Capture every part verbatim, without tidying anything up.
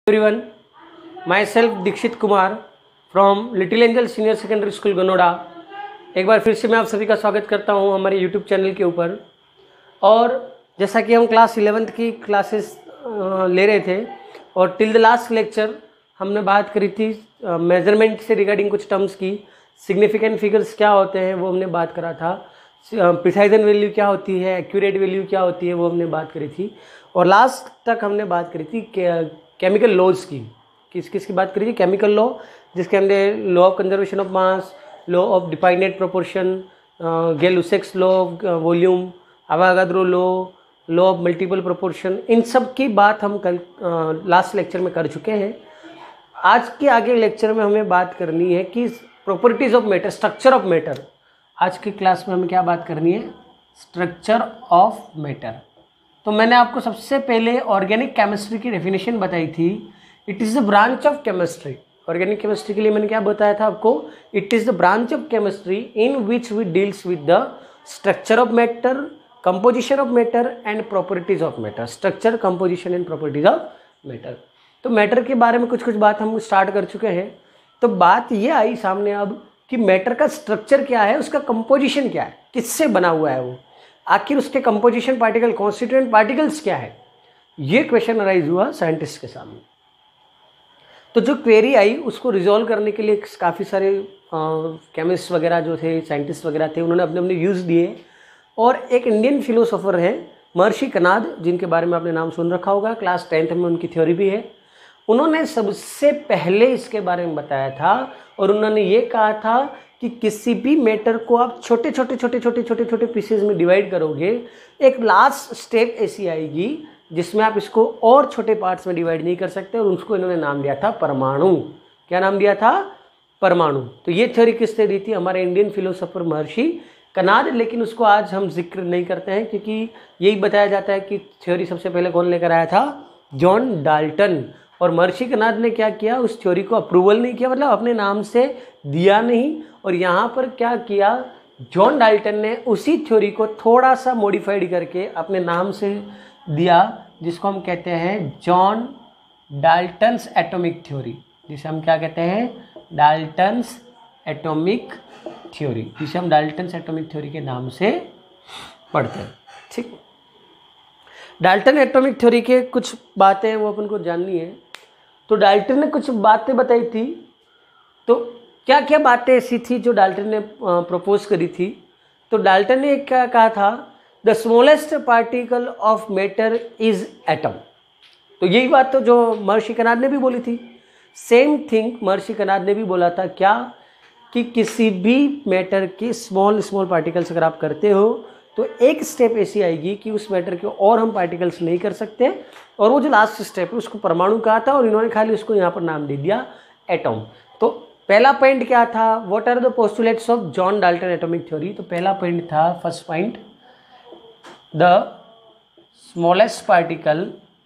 Everyone, myself Dikshit Kumar from Little Angel Senior Secondary School Ganoda. एक बार फिर से मैं आप सभी का स्वागत करता हूं हमारे यूट्यूब चैनल के ऊपर। और जैसा कि हम क्लास इलेवेंथ की क्लासेस ले रहे थे और टिल द लास्ट लेक्चर हमने बात करी थी मेजरमेंट से रिगार्डिंग कुछ टर्म्स की। सिग्निफिकेंट फिगर्स क्या होते हैं वो हमने बात करा था, प्रिसाइजन वैल्यू क्या होती है, एक्यूरेट वैल्यू क्या होती है वो हमने बात करी थी। और लास्ट तक हमने बात करी थी केमिकल लॉज की। किस किस की बात करी थी? केमिकल लॉ, जिसके अंदर law of conservation of mass, law of definite proportion, Gay Lussac's law of volume, Avogadro law, law of multiple proportion, इन सब की बात हम कल लास्ट लेक्चर में कर चुके हैं। आज के आगे लेक्चर में हमें बात करनी है कि properties of matter, structure of matter. आज की क्लास में हमें क्या बात करनी है? Structure of matter. तो मैंने आपको सबसे पहले ऑर्गेनिक केमिस्ट्री की डेफिनेशन बताई थी। It is the branch of chemistry. Organic chemistry के लिए मैंने क्या बताया था आपको? It is the branch of chemistry in which we deals with the structure of matter, composition of matter and properties of matter. Structure, composition and properties of matter. तो matter के बारे में कुछ कुछ बात हम स्टार्ट कर चुके हैं। तो बात ये आई सामने अब कि मैटर का स्ट्रक्चर क्या है, उसका कंपोजिशन क्या है, किससे बना हुआ है वो, आखिर उसके कंपोजिशन पार्टिकल, कॉन्स्टिट्यूएंट पार्टिकल्स क्या है। ये क्वेश्चन अराइज हुआ साइंटिस्ट के सामने। तो जो क्वेरी आई उसको रिजॉल्व करने के लिए काफ़ी सारे केमिस्ट वगैरह जो थे, साइंटिस्ट वगैरह थे, उन्होंने अपने अपने व्यूज़ दिए। और एक इंडियन फिलोसोफर है महर्षि कनाद, जिनके बारे में आपने नाम सुन रखा होगा, क्लास टेंथ में उनकी थ्योरी भी है। उन्होंने सबसे पहले इसके बारे में बताया था और उन्होंने ये कहा था कि किसी भी मैटर को आप छोटे छोटे छोटे छोटे छोटे छोटे पीसेज में डिवाइड करोगे, एक लास्ट स्टेप ऐसी आएगी जिसमें आप इसको और छोटे पार्ट्स में डिवाइड नहीं कर सकते। और उसको इन्होंने नाम दिया था परमाणु। क्या नाम दिया था? परमाणु। तो ये थ्योरी किसने दी थी? हमारे इंडियन फिलोसोफर महर्षि कनाद। लेकिन उसको आज हम जिक्र नहीं करते हैं क्योंकि यही बताया जाता है कि थ्योरी सबसे पहले कौन लेकर आया था? John Dalton. और महर्षि कनाद ने क्या किया? उस थ्योरी को अप्रूवल नहीं किया, मतलब अपने नाम से दिया नहीं। और यहाँ पर क्या किया? जॉन डाल्टन ने उसी थ्योरी को थोड़ा सा मॉडिफाइड करके अपने नाम से दिया, जिसको हम कहते हैं जॉन डाल्टन्स एटॉमिक थ्योरी। जिसे हम क्या कहते हैं? डाल्टन्स एटॉमिक थ्योरी, जिसे हम डाल्टन्स एटॉमिक थ्योरी के नाम से पढ़ते हैं। ठीक, डाल्टन एटॉमिक थ्योरी के कुछ बातें वो अपन को जाननी है। तो डाल्टन ने कुछ बातें बताई थी। तो क्या क्या बातें ऐसी थी जो डाल्टन ने प्रपोज करी थी? तो डाल्टन ने क्या कहा था? The smallest particle of matter is atom. तो यही बात तो जो महर्षि कनाद ने भी बोली थी। सेम थिंग महर्षि कनाद ने भी बोला था। क्या? कि किसी भी मैटर के स्मॉल स्मॉल पार्टिकल्स अगर आप करते हो तो एक स्टेप ऐसी आएगी कि उस मैटर के और हम पार्टिकल्स नहीं कर सकते। और वो जो लास्ट स्टेप है उसको परमाणु कहा था और इन्होंने खाली उसको यहाँ पर नाम दे दिया एटम। तो पहला पॉइंट क्या था? What are the postulates of John Dalton atomic theory. तो पहला पॉइंट था, first point, the smallest particle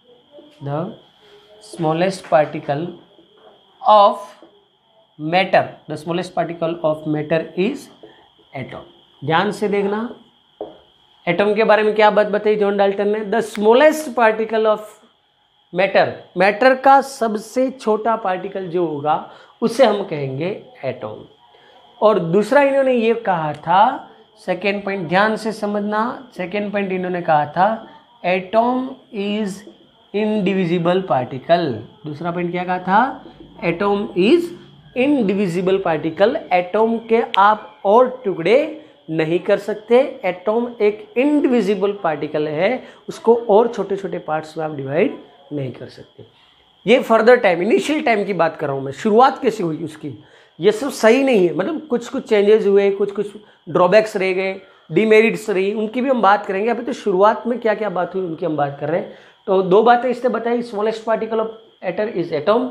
the smallest particle of matter the smallest particle of matter is atom. ध्यान से देखना, एटम के बारे में क्या बात बताई जॉन डाल्टन ने? The smallest particle of matter, matter का सबसे छोटा पार्टिकल जो होगा उसे हम कहेंगे एटम। और दूसरा इन्होंने ये कहा था, सेकेंड पॉइंट ध्यान से समझना, सेकेंड पॉइंट इन्होंने कहा था एटम इज इनडिविजिबल पार्टिकल। दूसरा पॉइंट क्या कहा था? Atom is indivisible particle. Atom के आप और टुकड़े नहीं कर सकते। एटम एक इनडिविजिबल पार्टिकल है, उसको और छोटे छोटे पार्ट्स में आप डिवाइड नहीं कर सकते। ये फर्दर टाइम, इनिशियल टाइम की बात कर रहा हूँ मैं, शुरुआत कैसे हुई उसकी। ये सब सही नहीं है, मतलब कुछ कुछ चेंजेस हुए, कुछ कुछ ड्रॉबैक्स रह गए, डीमेरिट्स रही, उनकी भी हम बात करेंगे। अभी तो शुरुआत में क्या क्या बात हुई उनकी हम बात कर रहे हैं। तो दो बातें इसने बताई, smallest particle of matter is atom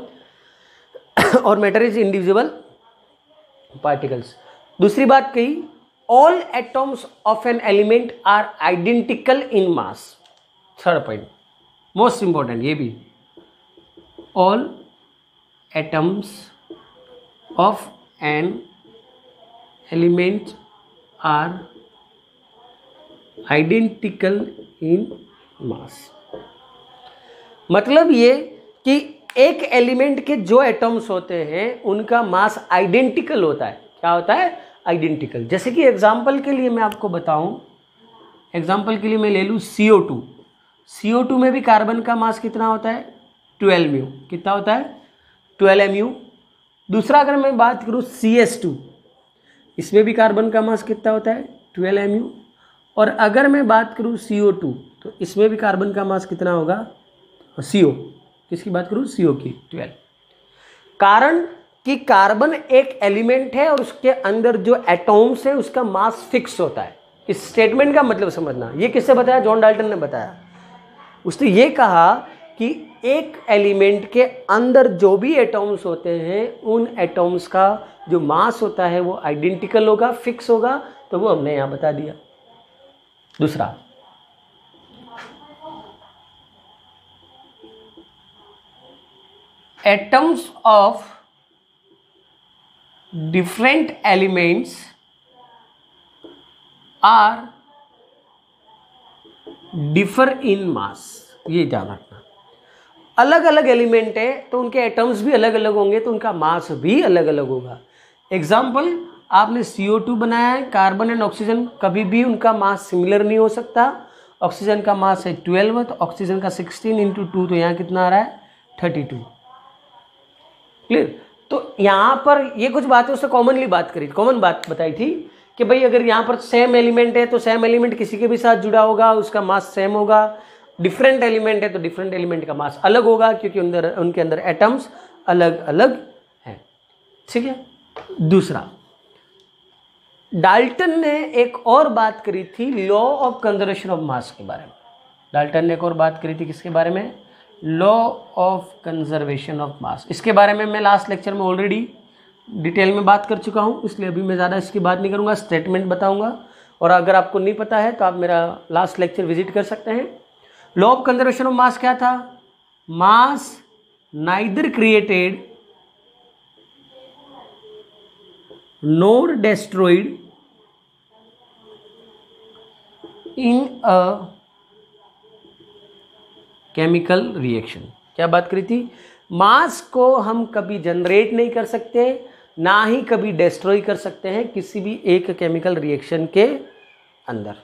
और मैटर इज इंडिविजिबल पार्टिकल्स। दूसरी बात कही, all atoms of an element are identical in mass. Third point most important, ये भी, all atoms of an element are identical in mass. मतलब ये कि एक एलिमेंट के जो एटम्स होते हैं उनका मास आइडेंटिकल होता है। क्या होता है? आइडेंटिकल। जैसे कि एग्जांपल के लिए मैं आपको बताऊं, एग्जांपल के लिए मैं ले लूं सी O two. C O two में भी कार्बन का मास कितना होता है? Twelve mu. कितना होता है? Twelve M U. दूसरा अगर मैं बात करूं सी एस टू, इसमें भी कार्बन का मास कितना होता है? Twelve M U. और अगर मैं बात करूं सी ओ टू, तो इसमें भी कार्बन का मास कितना होगा? सी ओ, किसकी बात करूं? सी ओ की, ट्वेल्व। कारण कि कार्बन एक एलिमेंट है और उसके अंदर जो एटॉम्स है उसका मास फिक्स होता है। इस स्टेटमेंट का मतलब समझना। ये किससे बताया? जॉन डाल्टन ने बताया। उसने ये कहा कि एक एलिमेंट के अंदर जो भी एटॉम्स होते हैं उन एटॉम्स का जो मास होता है वो आइडेंटिकल होगा, फिक्स होगा। तो वो हमने यहां बता दिया। दूसरा, atoms of different elements are differ in mass. ये ध्यान रखना, अलग अलग एलिमेंट है तो उनके एटम्स भी अलग अलग होंगे, तो उनका मास भी अलग अलग होगा। एग्जाम्पल, आपने सी ओ टू बनाया है, कार्बन एंड ऑक्सीजन, कभी भी उनका मास सिमिलर नहीं हो सकता। ऑक्सीजन का मास है ट्वेल्व, तो ऑक्सीजन का सिक्सटीन इंटू टू, तो यहाँ कितना आ रहा है? Thirty two. क्लियर? तो यहाँ पर ये कुछ बातें उससे कॉमनली बात करी, कॉमन बात बताई थी कि भाई अगर यहाँ पर सेम एलिमेंट है तो सेम एलिमेंट किसी के भी साथ जुड़ा होगा, उसका मास सेम होगा। डिफरेंट एलिमेंट है तो डिफरेंट एलिमेंट का मास अलग होगा, क्योंकि अंदर उनके अंदर एटम्स अलग अलग हैं। ठीक है। दूसरा, डाल्टन ने एक और बात करी थी law of conservation of mass के बारे में। डाल्टन ने एक और बात करी थी किसके बारे में? Law of conservation of mass. इसके बारे में मैं लास्ट लेक्चर में ऑलरेडी डिटेल में बात कर चुका हूं, इसलिए अभी मैं ज़्यादा इसकी बात नहीं करूंगा, स्टेटमेंट बताऊंगा। और अगर आपको नहीं पता है तो आप मेरा लास्ट लेक्चर विजिट कर सकते हैं। Law of conservation of mass क्या था? Mass neither created nor destroyed in a chemical reaction. क्या बात करी थी? मास को हम कभी जनरेट नहीं कर सकते, ना ही कभी डिस्ट्रॉय कर सकते हैं किसी भी एक केमिकल रिएक्शन के अंदर।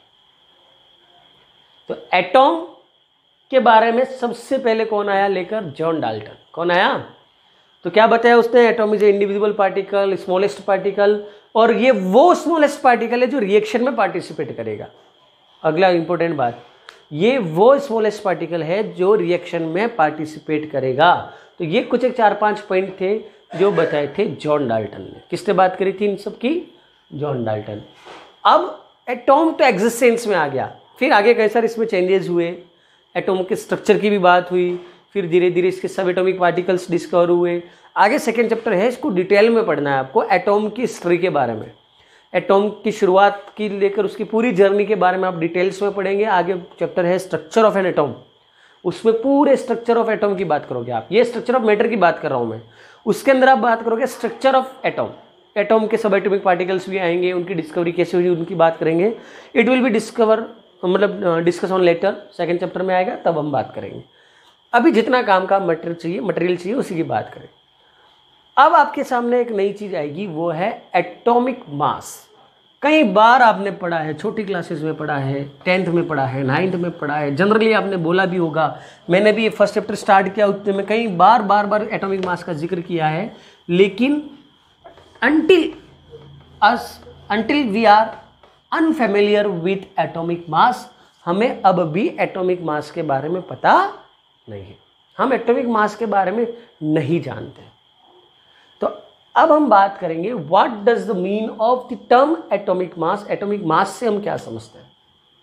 तो एटॉम के बारे में सबसे पहले कौन आया लेकर? John Dalton. कौन आया? तो क्या बताया उसने? Atom is a individual particle, smallest particle, और ये वो स्मॉलेस्ट पार्टिकल है जो रिएक्शन में पार्टिसिपेट करेगा। अगला इंपॉर्टेंट बात, ये वो स्मॉलेस्ट पार्टिकल है जो रिएक्शन में पार्टिसिपेट करेगा। तो ये कुछ एक चार पांच पॉइंट थे जो बताए थे जॉन डाल्टन ने। किसने बात करी थी इन सब की? John Dalton. अब एटॉम तो एग्जिस्टेंस में आ गया, फिर आगे कई सारे इसमें चेंजेस हुए, एटॉम के स्ट्रक्चर की भी बात हुई, फिर धीरे धीरे इसके सब एटॉमिक पार्टिकल्स डिस्कवर हुए। आगे सेकेंड चैप्टर है, इसको डिटेल में पढ़ना है आपको, एटॉम की हिस्ट्री के बारे में, एटॉम की शुरुआत की लेकर उसकी पूरी जर्नी के बारे में आप डिटेल्स में पढ़ेंगे। आगे चैप्टर है स्ट्रक्चर ऑफ एन एटॉम, उसमें पूरे स्ट्रक्चर ऑफ एटॉम की बात करोगे आप। ये स्ट्रक्चर ऑफ मैटर की बात कर रहा हूं मैं, उसके अंदर आप बात करोगे स्ट्रक्चर ऑफ एटॉम। एटॉम के सब एटॉमिक पार्टिकल्स भी आएंगे, उनकी डिस्कवरी कैसे हुई उनकी बात करेंगे। इट विल बी डिस्कवर मतलब discuss on later, second chapter में आएगा तब हम बात करेंगे। अभी जितना काम का मटेरियल चाहिए मटेरियल चाहिए उसी की बात करें। अब आपके सामने एक नई चीज आएगी, वो है एटॉमिक मास। कई बार आपने पढ़ा है, छोटी क्लासेस में पढ़ा है, टेंथ में पढ़ा है, नाइन्थ में पढ़ा है, जनरली आपने बोला भी होगा। मैंने भी ये फर्स्ट चैप्टर स्टार्ट किया उतने में कई बार बार बार एटॉमिक मास का जिक्र किया है, लेकिन until us until we are unfamiliar with atomic mass, हमें अब भी एटॉमिक मास के बारे में पता नहीं है, हम एटॉमिक मास के बारे में नहीं जानते। तो अब हम बात करेंगे what does the mean of the term atomic mass. Atomic mass से हम क्या समझते हैं?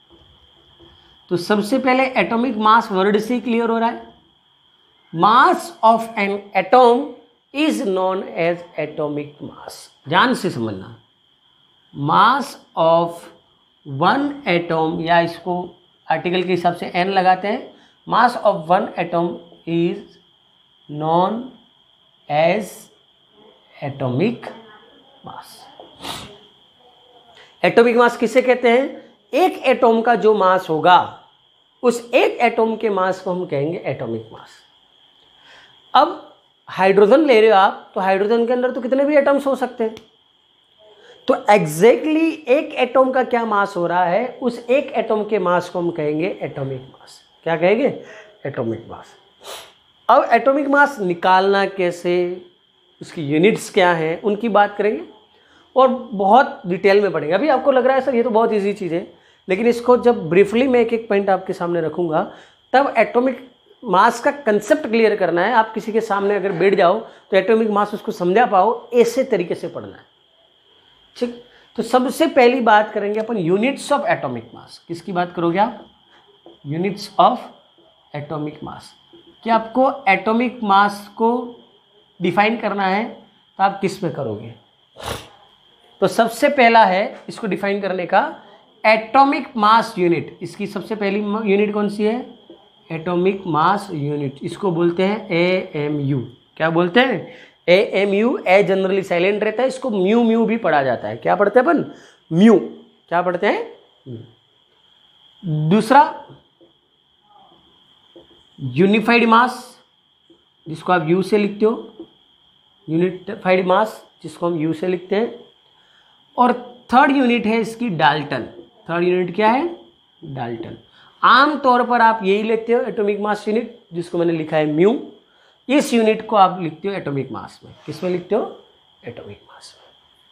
तो सबसे पहले एटॉमिक मास वर्ड से क्लियर हो रहा है। Mass of an atom is known as atomic mass. ध्यान से समझना, मास ऑफ वन एटॉम, या इसको आर्टिकल के हिसाब से एन लगाते हैं, mass of one atom is known as atomic mass. Atomic मास किसे कहते हैं? एक एटॉम का जो मास होगा उस एक एटॉम के मास को हम कहेंगे एटॉमिक मास। अब हाइड्रोजन ले रहे हो आप, तो हाइड्रोजन के अंदर तो कितने भी एटम्स हो सकते हैं। तो एग्जैक्टली एक एटॉम का क्या मास हो रहा है, उस एक एटॉम के मास को हम कहेंगे एटॉमिक मास। क्या कहेंगे? Atomic mass. अब एटॉमिक मास निकालना कैसे, उसकी यूनिट्स क्या हैं, उनकी बात करेंगे और बहुत डिटेल में पढ़ेंगे। अभी आपको लग रहा है सर ये तो बहुत इजी चीज़ है, लेकिन इसको जब ब्रीफली मैं एक एक पॉइंट आपके सामने रखूंगा तब एटॉमिक मास का कंसेप्ट क्लियर करना है। आप किसी के सामने अगर बैठ जाओ तो एटॉमिक मास उसको समझा पाओ, ऐसे तरीके से पढ़ना है, ठीक। तो सबसे पहली बात करेंगे अपन यूनिट्स ऑफ एटॉमिक मास। किसकी बात करोगे आप? Units of atomic mass. कि आपको एटॉमिक मास को डिफाइन करना है तो आप किस में करोगे? तो सबसे पहला है इसको डिफाइन करने का एटॉमिक मास यूनिट। इसकी सबसे पहली यूनिट कौन सी है? Atomic mass unit. इसको बोलते हैं ए एम यू। क्या बोलते हैं? A M U. A generally silent रहता है, इसको म्यू म्यू भी पढ़ा जाता है। क्या पढ़ते हैं अपन? म्यू। क्या पढ़ते हैं? म्यू। दूसरा यूनिफाइड मास, जिसको आप यू से लिखते हो, यूनिफाइड मास जिसको हम यू से लिखते हैं। और थर्ड यूनिट है इसकी डाल्टन। थर्ड यूनिट क्या है? डाल्टन। आम तौर पर आप यही लेते हो एटॉमिक मास यूनिट, जिसको मैंने लिखा है म्यू। इस यूनिट को आप लिखते हो एटॉमिक मास में। किस में लिखते हो? एटॉमिक मास में।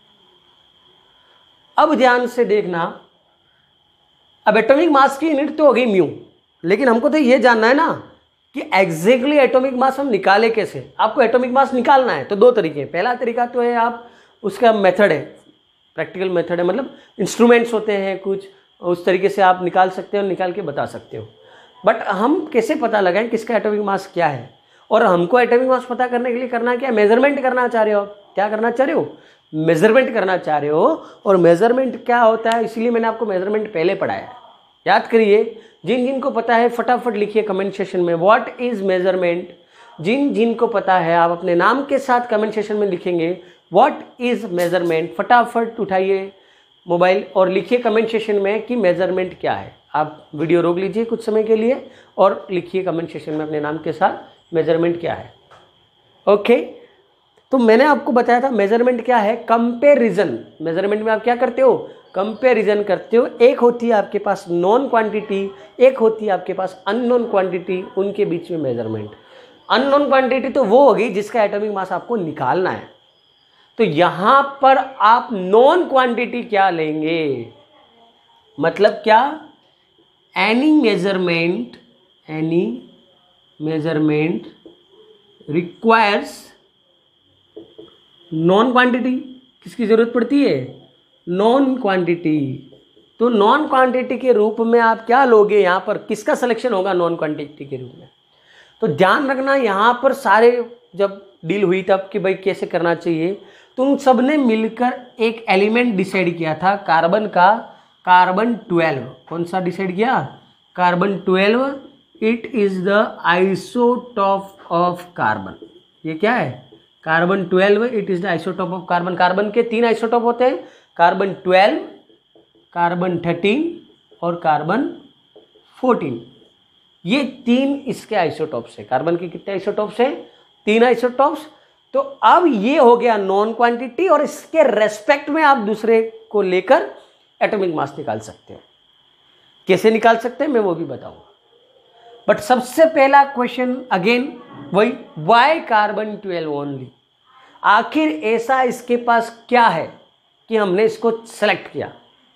अब ध्यान से देखना, अब एटॉमिक मास की यूनिट तो हो गई म्यू, लेकिन हमको तो ये जानना है ना कि एग्जैक्टली एटॉमिक मास हम निकाले कैसे। आपको एटॉमिक मास निकालना है तो दो तरीके हैं। पहला तरीका तो है आप, उसका मेथड है, प्रैक्टिकल मेथड है, मतलब इंस्ट्रूमेंट्स होते हैं कुछ, उस तरीके से आप निकाल सकते हो, निकाल के बता सकते हो। बट हम कैसे पता लगाएं किसका एटॉमिक मास क्या है? और हमको एटॉमिक मास पता करने के लिए करना क्या? मेजरमेंट करना चाह रहे हो। क्या करना चाह रहे हो? मेजरमेंट करना चाह रहे हो। और मेजरमेंट क्या होता है, इसीलिए मैंने आपको मेजरमेंट पहले पढ़ाया। याद करिए, जिन जिन को पता है फटाफट लिखिए कमेंट सेशन में व्हाट इज मेजरमेंट। जिन जिन को पता है आप अपने नाम के साथ कमेंट सेशन में लिखेंगे व्हाट इज मेजरमेंट। फटाफट उठाइए मोबाइल और लिखिए कमेंट सेशन में कि मेजरमेंट क्या है। आप वीडियो रोक लीजिए कुछ समय के लिए और लिखिए कमेंट सेशन में अपने नाम के साथ मेजरमेंट क्या है। ओके, तो मैंने आपको बताया था मेजरमेंट क्या है। कंपेरिजन। मेजरमेंट में आप क्या करते हो? कंपेरिजन करते हो। एक होती है आपके पास नॉन क्वांटिटी, एक होती है आपके पास अननोन क्वांटिटी, उनके बीच में मेजरमेंट। अननोन क्वांटिटी तो वो होगी जिसका एटॉमिक मास आपको निकालना है। तो यहां पर आप नॉन क्वांटिटी क्या लेंगे? मतलब क्या? Any measurement, any measurement requires known quantity. किसकी जरूरत पड़ती है? Known quantity. तो नॉन क्वांटिटी के रूप में आप क्या लोगे? यहां पर किसका सिलेक्शन होगा नॉन क्वांटिटी के रूप में? तो ध्यान रखना, यहां पर सारे जब डील हुई तब कि भाई कैसे करना चाहिए, तुम सब ने मिलकर एक एलिमेंट डिसाइड किया था कार्बन का, कार्बन ट्वेल्व। कौन सा डिसाइड किया? Carbon twelve. It is the isotope of carbon. ये क्या है? Carbon twelve. It is the isotope of carbon. Carbon के तीन आइसोटॉप होते हैं, कार्बन ट्वेल्व, कार्बन थर्टीन और कार्बन फोर्टीन। ये तीन इसके आइसोटॉप्स है। कार्बन के कितने आइसोटॉप्स हैं? तीन आइसोटॉप्स। तो अब ये हो गया नॉन क्वांटिटी और इसके रेस्पेक्ट में आप दूसरे को लेकर एटॉमिक मास निकाल सकते हो। कैसे निकाल सकते हैं मैं वो भी बताऊंगा। बट सबसे पहला क्वेश्चन अगेन वही, वाई कार्बन ट्वेल्व ओनली? आखिर ऐसा इसके पास क्या है कि हमने इसको सेलेक्ट किया?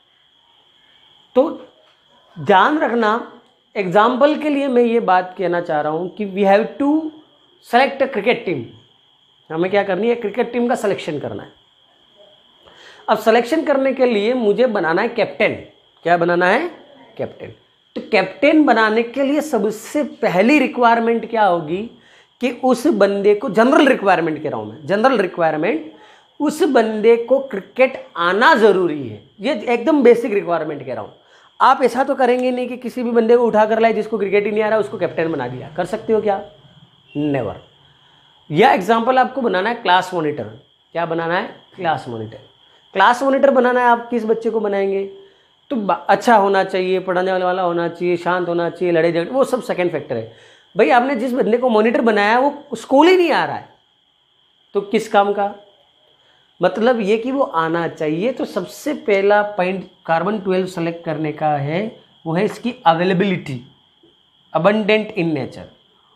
तो ध्यान रखना, एग्जाम्पल के लिए मैं ये बात कहना चाह रहा हूं कि we have to select a cricket team. हमें क्या करनी है? क्रिकेट टीम का सिलेक्शन करना है। अब सिलेक्शन करने के लिए मुझे बनाना है कैप्टन। क्या बनाना है? कैप्टन। तो कैप्टन बनाने के लिए सबसे पहली रिक्वायरमेंट क्या होगी कि उस बंदे को, जनरल रिक्वायरमेंट कह रहा हूं मैं, जनरल रिक्वायरमेंट, उस बंदे को क्रिकेट आना जरूरी है। ये एकदम बेसिक रिक्वायरमेंट कह रहा हूं। आप ऐसा तो करेंगे नहीं कि किसी भी बंदे को उठा कर लाए जिसको क्रिकेट ही नहीं आ रहा उसको कैप्टन बना दिया। कर सकते हो क्या? नेवर। यह एग्जाम्पल आपको बनाना है क्लास मॉनिटर। क्या बनाना है? Class monitor. क्लास मॉनिटर बनाना है। आप किस बच्चे को बनाएंगे? तो अच्छा होना चाहिए, पढ़ाने वाला वाला होना चाहिए, शांत होना चाहिए, लड़े झगड़े, वो सब सेकंड फैक्टर है। भाई आपने जिस बंदे को मॉनिटर बनाया वो स्कूल ही नहीं आ रहा है तो किस काम का? मतलब ये कि वो आना चाहिए। तो सबसे पहला पॉइंट कार्बन ट्वेल्व सेलेक्ट करने का है वो है इसकी availability, abundant in nature,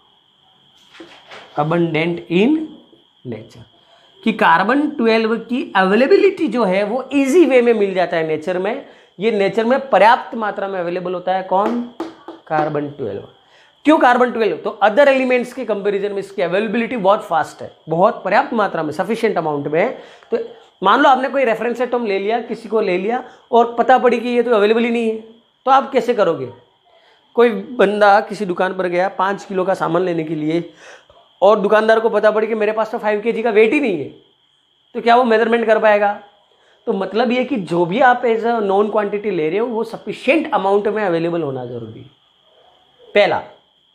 abundant in nature, कि कार्बन ट्वेल्व की अवेलेबिलिटी जो है वो इजी वे में मिल जाता है नेचर में। ये नेचर में पर्याप्त मात्रा में अवेलेबल होता है। कौन? Carbon twelve. क्यों कार्बन ट्वेल्व? तो अदर एलिमेंट्स के कंपैरिजन में इसकी अवेलेबिलिटी बहुत फास्ट है, बहुत पर्याप्त मात्रा में, सफिशिएंट अमाउंट में है। तो मान लो आपने कोई रेफरेंस एटम ले लिया, किसी को ले लिया और पता पड़ी कि ये तो अवेलेबल ही नहीं है, तो आप कैसे करोगे? कोई बंदा किसी दुकान पर गया पाँच किलो का सामान लेने के लिए और दुकानदार को पता पड़ी कि मेरे पास तो फाइव के जी का वेट ही नहीं है, तो क्या वो मेजरमेंट कर पाएगा? तो मतलब ये कि जो भी आप एज अ नॉन क्वांटिटी ले रहे हो वो सफिशिएंट अमाउंट में अवेलेबल होना जरूरी है, पहला।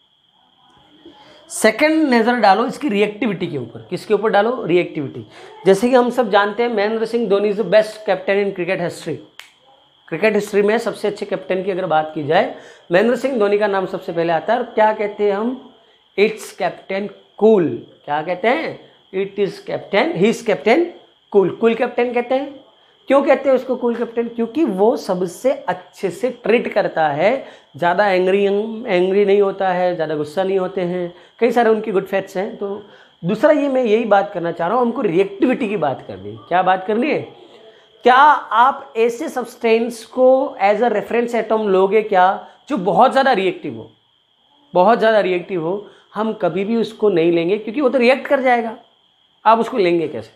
सेकंड नजर डालो इसकी रिएक्टिविटी के ऊपर। किसके ऊपर डालो? रिएक्टिविटी। जैसे कि हम सब जानते हैं Mahendra Singh Dhoni is the best captain in cricket history. Cricket history में सबसे अच्छे कैप्टन की अगर बात की जाए महेंद्र सिंह धोनी का नाम सबसे पहले आता है। और क्या कहते हैं हम? It's captain cool. क्या कहते हैं? It is captain, he is captain cool. Cool captain कहते हैं। क्यों कहते हैं उसको कूल कैप्टन? क्योंकि वो सबसे अच्छे से ट्रीट करता है, ज़्यादा एंग्री एंग्री नहीं होता है, ज़्यादा गुस्सा नहीं होते हैं, कई सारे उनकी गुड फैक्ट्स हैं। तो दूसरा ये मैं यही बात करना चाह रहा हूँ, हमको रिएक्टिविटी की बात करनी है। क्या बात करनी है? क्या आप ऐसे सब्सटेंस को एज अ रेफरेंस एटम लोगे क्या जो बहुत ज़्यादा रिएक्टिव हो? बहुत ज़्यादा रिएक्टिव हो हम कभी भी उसको नहीं लेंगे, क्योंकि वो तो रिएक्ट कर जाएगा। आप उसको लेंगे कैसे?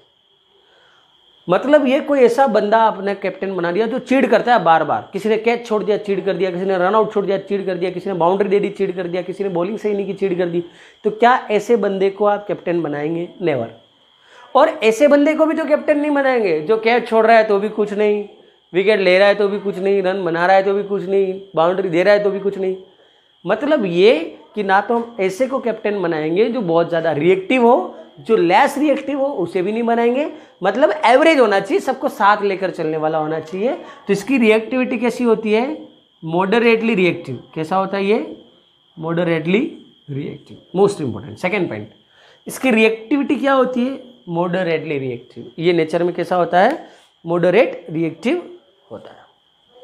मतलब ये कोई ऐसा बंदा आपने कैप्टन बना दिया जो चीड़ करता है बार बार। किसी ने कैच छोड़ दिया, चीड़ कर दिया, किसी ने रन आउट छोड़ दिया, चीड़ कर दिया, किसी ने बाउंड्री दे दी, चीड़ कर दिया, किसी ने बॉलिंग सही नहीं की, चीड़ कर दी। तो क्या ऐसे बंदे को आप कैप्टन बनाएंगे? नेवर। और ऐसे बंदे को भी तो कैप्टन नहीं बनाएंगे जो कैच छोड़ रहा है तो भी कुछ नहीं, विकेट ले रहा है तो भी कुछ नहीं, रन बना रहा है तो भी कुछ नहीं, बाउंड्री दे रहा है तो भी कुछ नहीं। मतलब ये कि ना तो हम ऐसे को कैप्टन बनाएंगे जो बहुत ज़्यादा रिएक्टिव हो, जो लेस रिएक्टिव हो उसे भी नहीं बनाएंगे। मतलब एवरेज होना चाहिए, सबको साथ लेकर चलने वाला होना चाहिए। तो इसकी रिएक्टिविटी कैसी होती है? Moderately reactive. कैसा होता है ये? Moderately reactive. Most important second point, इसकी रिएक्टिविटी क्या होती है? Moderately reactive. ये नेचर में कैसा होता है? मॉडरेट रिएक्टिव होता है।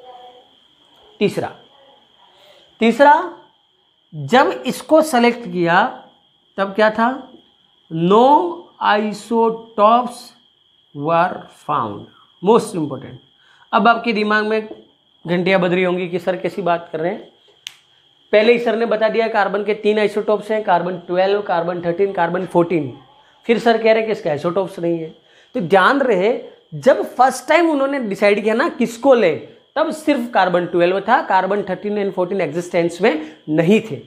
तीसरा तीसरा जब इसको सेलेक्ट किया तब क्या था? No isotopes were found. Most important. अब आपके दिमाग में घंटियां बज रही होंगी कि सर कैसी बात कर रहे हैं। पहले ही सर ने बता दिया कार्बन के तीन आइसोटॉप्स हैं, carbon twelve, carbon thirteen, carbon fourteen. फिर सर कह रहे हैं कि इसके आइसोटॉप्स नहीं है। तो ध्यान रहे जब फर्स्ट टाइम उन्होंने डिसाइड किया ना किसको ले, तब सिर्फ कार्बन ट्वेल्व था, carbon thirteen and fourteen existence में नहीं थे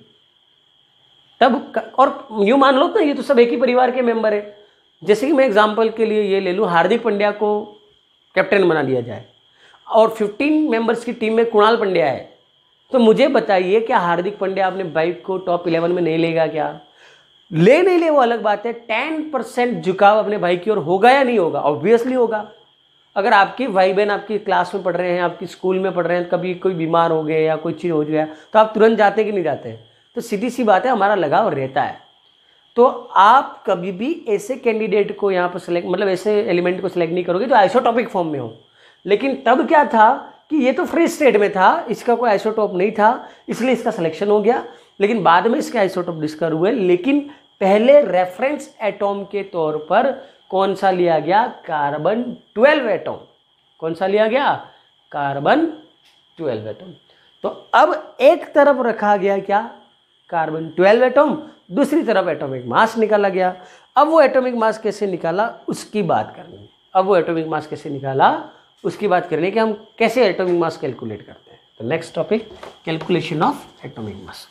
तब। और यूं मान लो ना ये तो सब एक ही परिवार के मेंबर है। जैसे कि मैं एग्जांपल के लिए ये ले लूं, हार्दिक पांड्या को कैप्टन बना दिया जाए और पंद्रह मेंबर्स की टीम में कुणाल पांड्या है, तो मुझे बताइए क्या हार्दिक पांड्या अपने बाइक को टॉप इलेवन में नहीं लेगा? क्या ले नहीं ले वो अलग बात है। टेन परसेंट झुकाव अपने भाई की ओर होगा या नहीं होगा? ऑब्वियसली होगा। अगर आपकी भाई बहन आपकी क्लास में पढ़ रहे हैं, आपकी स्कूल में पढ़ रहे हैं, कभी कोई बीमार हो गए या कोई चीज़ हो गया तो आप तुरंत जाते कि नहीं जाते? तो सीधी सी बात है, हमारा लगाव रहता है। तो आप कभी भी ऐसे कैंडिडेट को यहाँ पर सिलेक्ट, मतलब ऐसे एलिमेंट को सिलेक्ट नहीं करोगे जो आइसोटॉपिक फॉर्म में हो। लेकिन तब क्या था कि ये तो फ्री स्टेट में था, इसका कोई आइसोटॉप नहीं था, इसलिए इसका सिलेक्शन हो गया। लेकिन बाद में इसके आइसोटॉप डिस्कवर हुए। लेकिन पहले रेफरेंस एटॉम के तौर पर कौन सा लिया गया? Carbon twelve atom. कौन सा लिया गया? Carbon twelve atom. तो अब एक तरफ रखा गया क्या? कार्बन ट्वेल्व एटॉम, दूसरी तरफ एटॉमिक मास निकाला गया। अब वो एटॉमिक मास कैसे निकाला उसकी बात करनी है। अब वो एटॉमिक मास कैसे निकाला उसकी बात करनी है कि हम कैसे एटॉमिक मास कैलकुलेट करते हैं। तो next topic, calculation of atomic mass.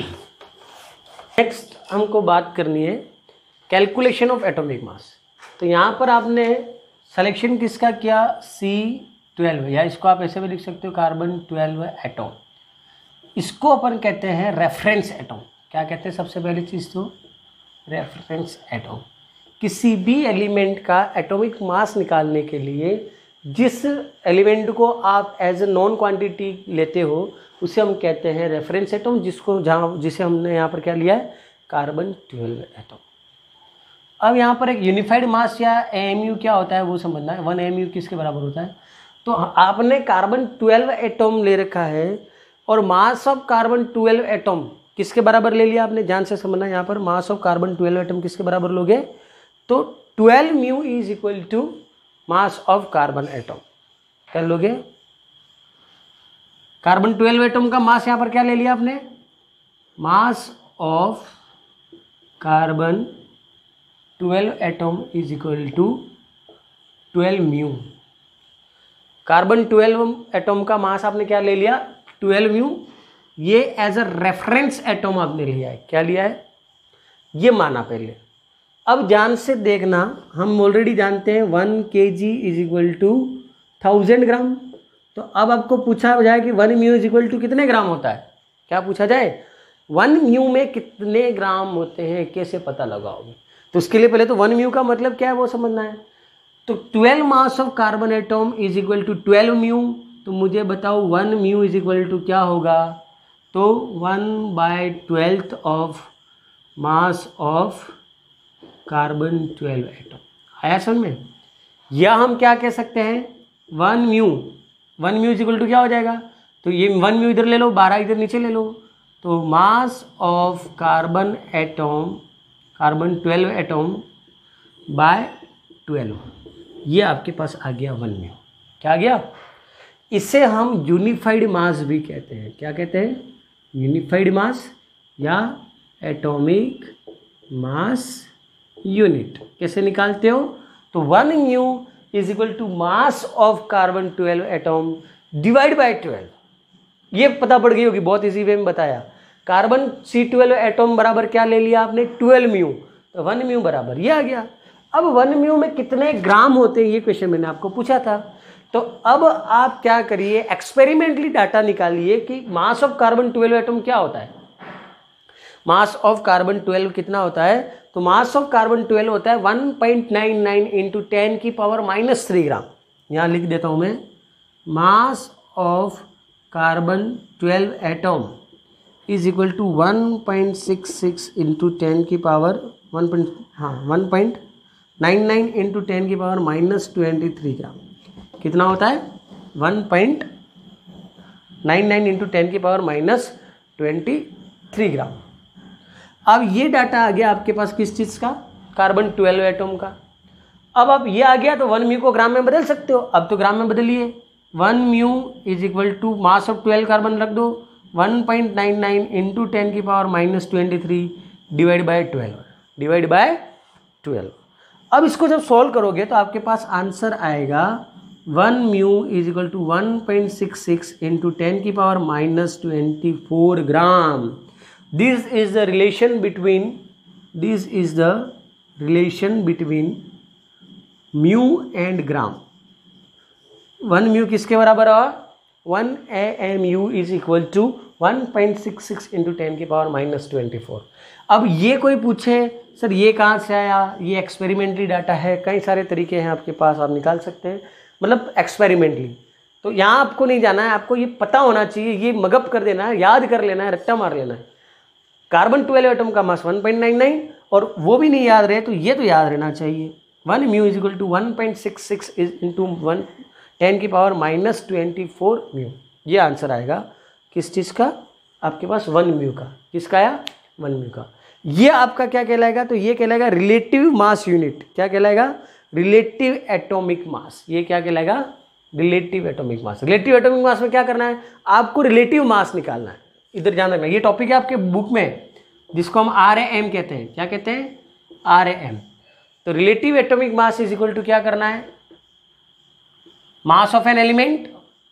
Next हमको बात करनी है कैलकुलेशन ऑफ एटॉमिक मास। तो यहाँ पर आपने सिलेक्शन किसका किया? सी ट्वेल्व, या इसको आप ऐसे भी लिख सकते हो कार्बन ट्वेल्व एटॉम। इसको अपन कहते हैं रेफरेंस एटॉम। क्या कहते हैं? सबसे पहली चीज़ तो रेफरेंस एटॉम। किसी भी एलिमेंट का एटॉमिक मास निकालने के लिए जिस एलिमेंट को आप एज ए नॉन क्वांटिटी लेते हो उसे हम कहते हैं रेफरेंस एटम, जिसको जहाँ जिसे हमने यहाँ पर क्या लिया है, कार्बन ट्वेल्व एटम। अब यहाँ पर एक यूनिफाइड मास या एएमयू क्या होता है वो समझना है। वन एएमयू किसके बराबर होता है? तो आपने कार्बन ट्वेल्व एटम ले रखा है और mass of carbon twelve atom किसके बराबर ले लिया आपने, ध्यान से समझना। यहाँ पर mass of carbon twelve atom किसके बराबर लोगे, तो twelve mu is equal to mass of carbon atom. क्या लोगे, कार्बन ट्वेल्व एटम का मास यहाँ पर क्या ले लिया आपने, mass of carbon twelve atom is equal to twelve mu. Carbon twelve atom का मास आपने क्या ले लिया, ट्वेल्व म्यू। ये एज अ रेफरेंस एटम आपने लिया है, क्या लिया है, ये माना पहले। अब ध्यान से देखना, हम ऑलरेडी जानते हैं one K G is equal to thousand gram. तो अब आपको पूछा जाए कि one mu is equal to कितने ग्राम होता है, क्या पूछा जाए, वन म्यू में कितने ग्राम होते हैं, कैसे पता लगाओगे। तो उसके लिए पहले तो वन म्यू का मतलब क्या है वो समझना है। तो twelve mass of carbon atom is equal to twelve mu. तो मुझे बताओ one mu is equal to क्या होगा, तो one by twelfth of mass of carbon twelve atom. आया समझ में? या हम क्या कह सकते हैं, one mu, one mu is equal to क्या हो जाएगा, तो ये वन म्यू इधर ले लो, बारह इधर नीचे ले लो, तो mass of carbon atom, carbon twelve atom by twelve, ये आपके पास आ गया वन म्यू। क्या आ गया, इसे हम यूनिफाइड मास भी कहते हैं। क्या कहते हैं, यूनिफाइड मास या एटॉमिक मास यूनिट। कैसे निकालते हो, तो one mu is equal to mass of carbon twelve atom divide by twelve. ये पता पड़ गई होगी, बहुत इजी वे में बताया। कार्बन सी ट्वेल्व एटम बराबर क्या ले लिया आपने, ट्वेल्व म्यू, तो वन म्यू बराबर ये आ गया। अब वन म्यू में कितने ग्राम होते हैं, ये क्वेश्चन मैंने आपको पूछा था। तो अब आप क्या करिए, एक्सपेरिमेंटली डाटा निकालिए कि mass of carbon twelve atom क्या होता है। मास ऑफ कार्बन ट्वेल्व कितना होता है, तो मास ऑफ कार्बन ट्वेल्व होता है one point nine nine into ten की पावर माइनस थ्री ग्राम। यहाँ लिख देता हूँ मैं, mass of carbon twelve atom is equal to one point six six into ten की पावर वन पॉइंट हाँ one point nine nine into ten की power minus twenty three gram. कितना होता है, one point nine nine into ten की power minus twenty three gram. अब ये data आ गया आपके पास किस चीज़ का, कार्बन ट्वेल्व एटम का। अब अब ये आ गया तो वन म्यू को ग्राम में बदल सकते हो, अब तो ग्राम में बदलिए। One mu is equal to mass of twelve carbon रख दो, one point nine nine into ten की power minus twenty three divide by twelve, divide by twelve. अब इसको जब सॉल्व करोगे तो आपके पास आंसर आएगा one mu is equal to one point six six into ten की power minus twenty four gram. This is the relation between this is the relation between mu and gram. One mu किसके बराबर हुआ, one A M U is equal to one point six six into ten की power minus twenty four. अब ये कोई पूछे sir ये कहाँ से आया, ये एक्सपेरिमेंटली डाटा है, कई सारे तरीके हैं आपके पास, आप निकाल सकते हैं, मतलब एक्सपेरिमेंटली। तो यहाँ आपको नहीं जाना है, आपको ये पता होना चाहिए, ये मगअप कर देना है, याद कर लेना है, रट्टा मार लेना है। कार्बन ट्वेल्व एटम का mass one point nine nine, और वो भी नहीं याद रहे तो ये तो याद रहना चाहिए, one mu is equal to one point six six is into one ten की power minus twenty four mu. ये आंसर आएगा किस चीज़ का, आपके पास वन म्यू का। किसका आया, वन म्यू का। ये आपका क्या कहलाएगा, तो ये कहलाएगा रिलेटिव मास यूनिट। क्या कहलाएगा, रिलेटिव एटॉमिक मास। ये क्या कहलाएगा, relative atomic mass. Relative atomic mass में क्या करना है, आपको रिलेटिव मास निकालना है। इधर ध्यान रखना, ये टॉपिक है आपके बुक में जिसको हम आर ए एम कहते हैं। क्या कहते हैं, आर ए एम। तो relative atomic mass is equal to क्या करना है, mass of an element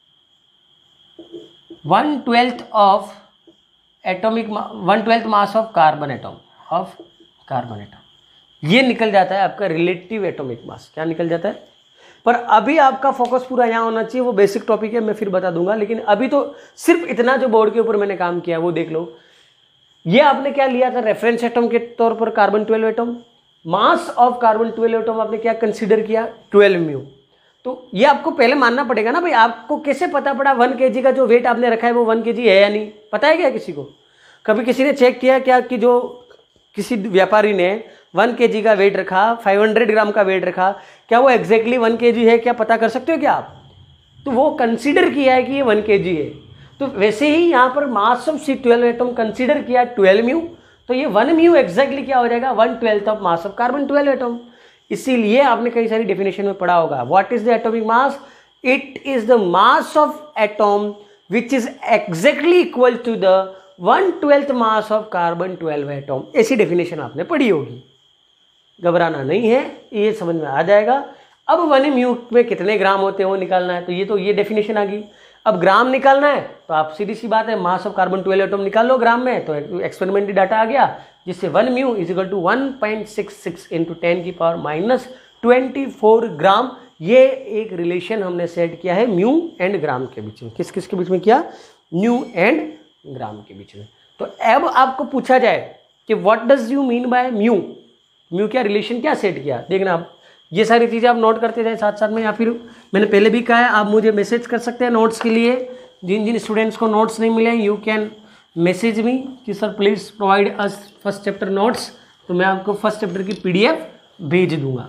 one twelfth of atomic one twelfth mass of carbon atom of carbon atom. ये निकल जाता है आपका रिलेटिव एटॉमिक मास। क्या निकल जाता है, पर अभी आपका फोकस पूरा यहाँ होना चाहिए, वो बेसिक टॉपिक है, मैं फिर बता दूंगा। लेकिन अभी तो सिर्फ इतना जो बोर्ड के ऊपर मैंने काम किया वो देख लो। ये आपने क्या लिया था रेफरेंस एटम के तौर पर, carbon twelve atom. Mass of carbon twelve atom आपने क्या कंसीडर किया, ट्वेल्व म्यू। तो ये आपको पहले मानना पड़ेगा ना भाई, आपको कैसे पता पड़ा वन केजी का जो वेट आपने रखा है वो वन केजी है या नहीं, पता है क्या किसी को? कभी किसी ने चेक किया क्या कि जो किसी व्यापारी ने वन केजी का वेट रखा, फाइव हंड्रेड ग्राम का वेट रखा, क्या वो एग्जैक्टली वन केजी है, क्या पता कर सकते हो क्या आप? तो वो कंसीडर किया है कि ये वन केजी है। तो वैसे ही यहाँ पर mass of C twelve atom consider किया ट्वेल्व म्यू, तो ये वन म्यू एग्जैक्टली क्या हो जाएगा, one twelfth of mass of carbon twelve atom. इसीलिए आपने कई सारी डेफिनेशन में पढ़ा होगा, what is the atomic mass? It is the mass of atom which is exactly equal to the one twelfth mass of carbon twelve atom. ऐसी definition आपने पढ़ी होगी, घबराना नहीं है, ये समझ में आ जाएगा। अब वन म्यू में कितने ग्राम होते हैं वो निकालना है, तो ये तो ये डेफिनेशन आ गई। अब ग्राम निकालना है तो आप सीधी सी बात है, mass of carbon twelve atom निकाल लो ग्राम में, तो एक्सपेरिमेंटली डाटा आ गया, जिससे one mu is equal to one point six six into ten की power minus twenty four gram. ये एक रिलेशन हमने सेट किया है म्यू एंड ग्राम के बीच में। किस किस के बीच में किया? म्यू एंड ग्राम के बीच में। तो अब आपको पूछा जाए कि what does you mean by mu, mu क्या रिलेशन क्या सेट किया, देखना आप ये सारी चीज़ें आप नोट करते जाए साथ साथ में, या फिर मैंने पहले भी कहा है आप मुझे मैसेज कर सकते हैं नोट्स के लिए। जिन जिन स्टूडेंट्स को नोट्स नहीं मिले यू कैन मैसेज मी कि sir please provide us first chapter notes, तो मैं आपको फर्स्ट चैप्टर की पीडीएफ भेज दूंगा।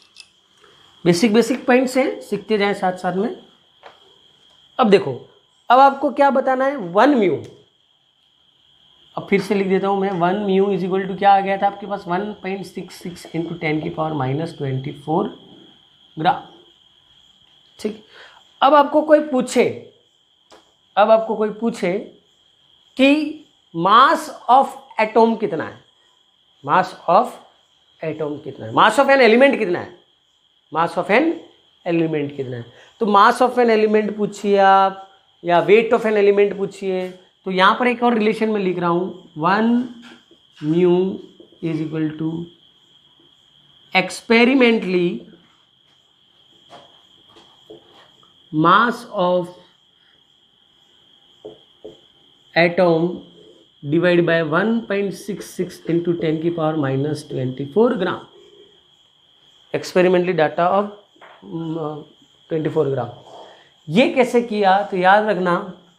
बेसिक बेसिक पॉइंट्स हैं, सीखते जाएं साथ साथ में। अब देखो, अब आपको क्या बताना है, वन म्यू। अब फिर से लिख देता हूँ मैं, one mu is equal to क्या आ गया था आपके पास, one point six six into ten की power minus twenty four gram. ठीक, अब आपको कोई पूछे अब आपको कोई पूछे कि मास ऑफ एटॉम कितना है, मास ऑफ एटॉम कितना है, मास ऑफ एन एलिमेंट कितना है, मास ऑफ एन एलिमेंट कितना है। तो मास ऑफ एन एलिमेंट पूछिए आप, या वेट ऑफ एन एलिमेंट पूछिए, तो यहाँ पर एक और रिलेशन में लिख रहा हूँ, one mu is equal to experimentally mass of atom divide by one point six six into ten की power minus twenty four gram. Experimentally data of twenty four gram. ये कैसे किया, तो याद रखना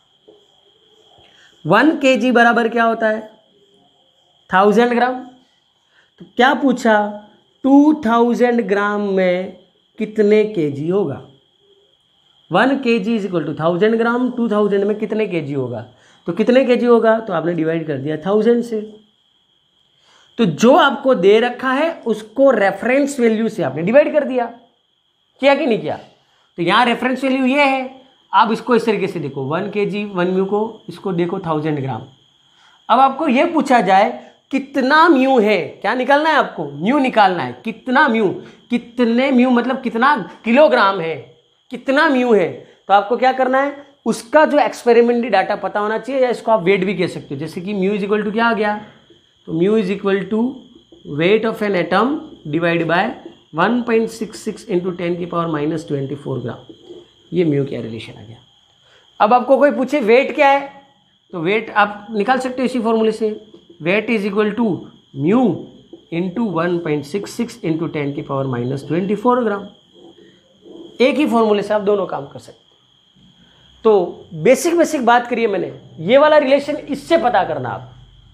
वन के जी बराबर क्या होता है, थाउजेंड ग्राम। तो क्या पूछा, टू थाउजेंड ग्राम में कितने केजी होगा। One K G is equal to thousand gram, two thousand में कितने केजी होगा, तो कितने केजी होगा, तो आपने डिवाइड कर दिया थाउजेंड से। तो जो आपको दे रखा है उसको रेफरेंस वैल्यू से आपने डिवाइड कर दिया, किया कि नहीं किया। तो यहाँ रेफरेंस वैल्यू ये है, आप इसको इस तरीके से देखो, वन के जी वन म्यू को, इसको देखो थाउजेंड ग्राम। अब आपको ये पूछा जाए कितना म्यू है, क्या निकालना है आपको, म्यू निकालना है, कितना म्यू, कितने म्यू मतलब कितना किलोग्राम है, कितना म्यू है। तो आपको क्या करना है, उसका जो एक्सपेरिमेंटली डाटा पता होना चाहिए, या इसको आप वेट भी कह सकते हो। जैसे कि म्यू इज इक्वल टू क्या आ गया, तो mu is equal to weight of an atom divide by one point six six into ten की power minus twenty four gram. ये म्यू क्या रिलेशन आ गया। अब आपको कोई पूछे वेट क्या है, तो वेट आप निकाल सकते हो इसी फॉर्मूले से, weight is equal to mu into one point six six into ten की power minus twenty four gram. एक ही फॉर्मूले से आप दोनों काम कर सकते। तो बेसिक बेसिक बात करिए मैंने, ये वाला रिलेशन इससे पता करना आप,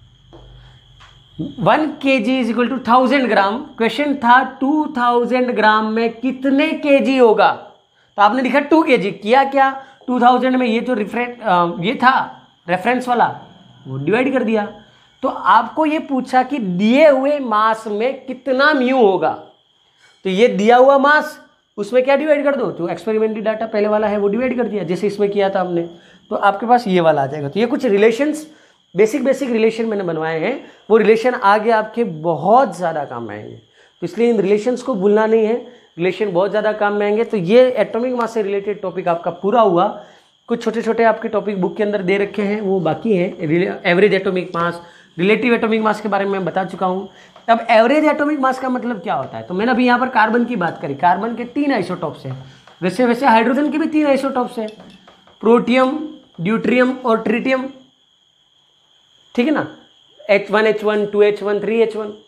one K G is equal to thousand gram. Question था टू थाउजेंड ग्राम में कितने के जी होगा, तो आपने लिखा टू के जी। किया क्या, टू थाउजेंड में ये जो रिफरेंस ये था रेफरेंस वाला, वो डिवाइड कर दिया। तो आपको ये पूछा कि दिए हुए मास में कितना म्यू होगा, तो ये दिया हुआ मास उसमें क्या डिवाइड कर दो, जो एक्सपेरिमेंटली डाटा पहले वाला है वो डिवाइड कर दिया, जैसे इसमें किया था हमने, तो आपके पास ये वाला आ जाएगा। तो ये कुछ रिलेशंस, बेसिक बेसिक रिलेशन मैंने बनवाए हैं, वो रिलेशन आगे आपके बहुत ज़्यादा काम में आएंगे। तो इसलिए इन रिलेशंस को भूलना नहीं है, रिलेशन बहुत ज़्यादा काम में आएंगे। तो ये एटॉमिक मास से रिलेटेड टॉपिक आपका पूरा हुआ। कुछ छोटे छोटे आपके टॉपिक बुक के अंदर दे रखे हैं, वो बाकी हैं। Average atomic mass, relative atomic mass के बारे में मैं बता चुका हूँ। अब एवरेज एटॉमिक मास का मतलब क्या होता है, तो मैंने अभी यहाँ पर कार्बन की बात करी, कार्बन के तीन आइसोटॉप्स हैं, वैसे वैसे हाइड्रोजन के भी तीन आइसोटॉप्स हैं, प्रोटियम, ड्यूट्रियम और ट्रिटियम, ठीक है ना, H one H one, two H one, three H one.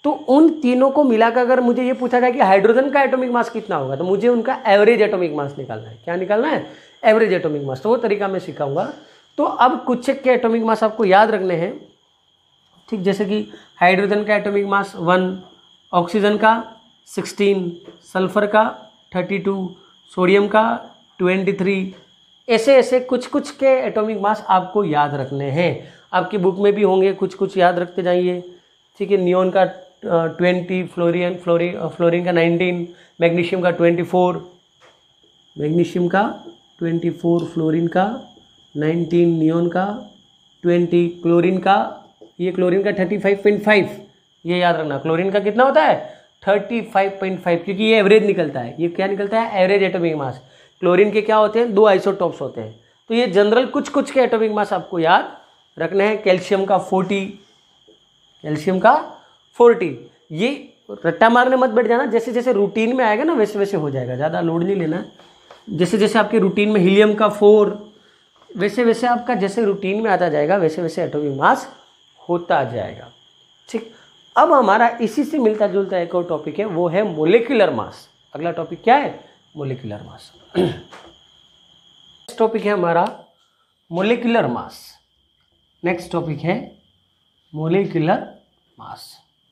तो उन तीनों को मिलाकर अगर मुझे ये पूछा जाए कि हाइड्रोजन का एटॉमिक मास कितना होगा, तो मुझे उनका एवरेज एटॉमिक मास निकालना है। क्या निकालना है? Average atomic mass. तो वो तरीका मैं सिखाऊंगा। तो अब कुछ के एटॉमिक मास आपको याद रखने हैं, ठीक, जैसे कि हाइड्रोजन का एटॉमिक मास वन, ऑक्सीजन का सिक्सटीन, सल्फर का थर्टी टू, सोडियम का ट्वेंटी थ्री। ऐसे ऐसे कुछ कुछ के एटॉमिक मास आपको याद रखने हैं। आपकी बुक में भी होंगे, कुछ कुछ याद रखते जाइए, ठीक है। नियोन का ट्वेंटी, फ्लोरिन फ्लोरी फ्लोरीन का नाइनटीन, मैग्नीशियम का ट्वेंटी फोर, मैग्नीशियम का ट्वेंटी फोर, फ्लोरीन का नाइनटीन, नियोन का ट्वेंटी, क्लोरीन का, ये क्लोरीन का थर्टी फाइव पॉइंट फाइव, ये याद रखना। क्लोरीन का कितना होता है? थर्टी फाइव पॉइंट फाइव, क्योंकि ये एवरेज निकलता है। ये क्या निकलता है? एवरेज एटॉमिक मास। क्लोरीन के क्या होते हैं? दो आइसोटॉप्स होते हैं। तो ये जनरल कुछ कुछ के एटॉमिक मास आपको याद रखना है। कैल्शियम का फोर्टी, कैल्शियम का फोर्टी। ये रट्टा मारने मत बैठ जाना, जैसे जैसे रूटीन में आएगा ना वैसे वैसे हो जाएगा, ज़्यादा लोड नहीं लेना। जैसे जैसे आपके रूटीन में हीलियम का फोर, वैसे वैसे आपका जैसे रूटीन में आता जाएगा वैसे वैसे एटॉमिक मास होता जाएगा, ठीक। अब हमारा इसी से मिलता जुलता एक और टॉपिक है, वो है मोलिकुलर मास। अगला टॉपिक क्या है? Molecular mass. नेक्स्ट टॉपिक है हमारा मोलिकुलर मास। नेक्स्ट टॉपिक है मोलिकुलर मास।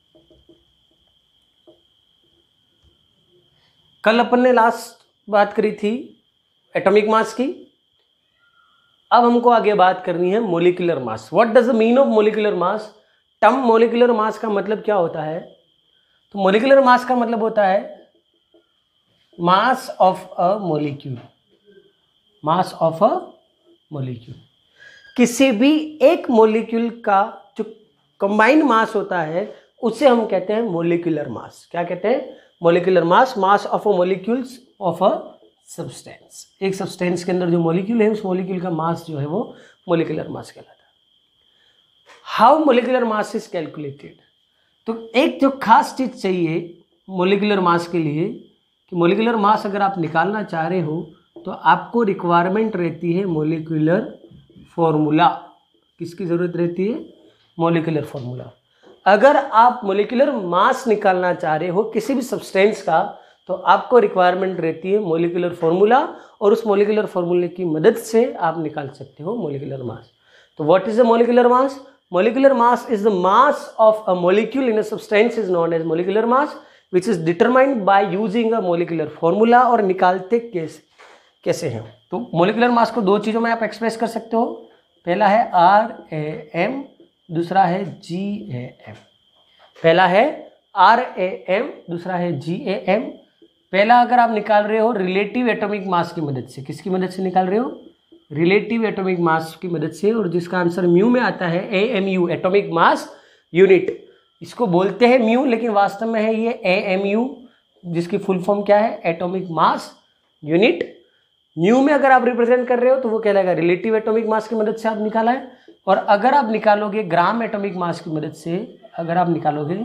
कल अपन ने लास्ट बात करी थी एटॉमिक मास की। अब हमको आगे बात करनी है molecular mass. What does the mean of molecular mass? Term molecular mass का मतलब क्या होता है? तो मोलिकुलर मास का मतलब होता है mass of a molecule, mass of a molecule. किसी भी एक मोलिक्यूल का जो कंबाइंड मास होता है उसे हम कहते हैं मोलिकुलर मास। क्या कहते हैं? Molecular mass. Mass of a molecules of a substance. एक सब्सटेंस के अंदर जो मोलिक्यूल है उस मोलिक्यूल का मास जो है वो मोलिकुलर मास कहलाता है। How molecular mass is calculated? तो एक जो खास चीज चाहिए मोलिकुलर मास के लिए कि मोलिकुलर मास अगर आप निकालना चाह रहे हो तो आपको रिक्वायरमेंट रहती है मोलिकुलर फॉर्मूला। किसकी जरूरत रहती है? Molecular formula. अगर आप मोलिकुलर मास निकालना चाह रहे हो किसी भी सब्सटेंस का तो आपको रिक्वायरमेंट रहती है मोलिकुलर फॉर्मूला, और उस मोलिकुलर फॉर्मूले की मदद से आप निकाल सकते हो मोलिकुलर मास। तो what is the molecular mass? Molecular mass is the mass of a molecule in a substance is known as molecular mass, which is determined by using a molecular formula। और निकालते कैसे कैसे हैं? तो molecular मास को दो चीज़ों में आप एक्सप्रेस कर सकते हो। पहला है आर ए एम, दूसरा है जी ए एम। पहला है आर ए एम, दूसरा है जी ए एम। पहला अगर आप निकाल रहे हो रिलेटिव एटॉमिक मास की मदद से, किसकी मदद से निकाल रहे हो? रिलेटिव एटॉमिक मास की मदद से, और जिसका आंसर म्यू में आता है, A M U, atomic mass unit. इसको बोलते हैं म्यू लेकिन वास्तव में है ये ए एम यू, जिसकी फुल फॉर्म क्या है? Atomic mass unit. म्यू में अगर आप रिप्रेजेंट कर रहे हो तो वो कहलाएगा रिलेटिव एटॉमिक मास की मदद से आप निकाला है। और अगर आप निकालोगे ग्राम एटॉमिक मास की मदद से, अगर आप निकालोगे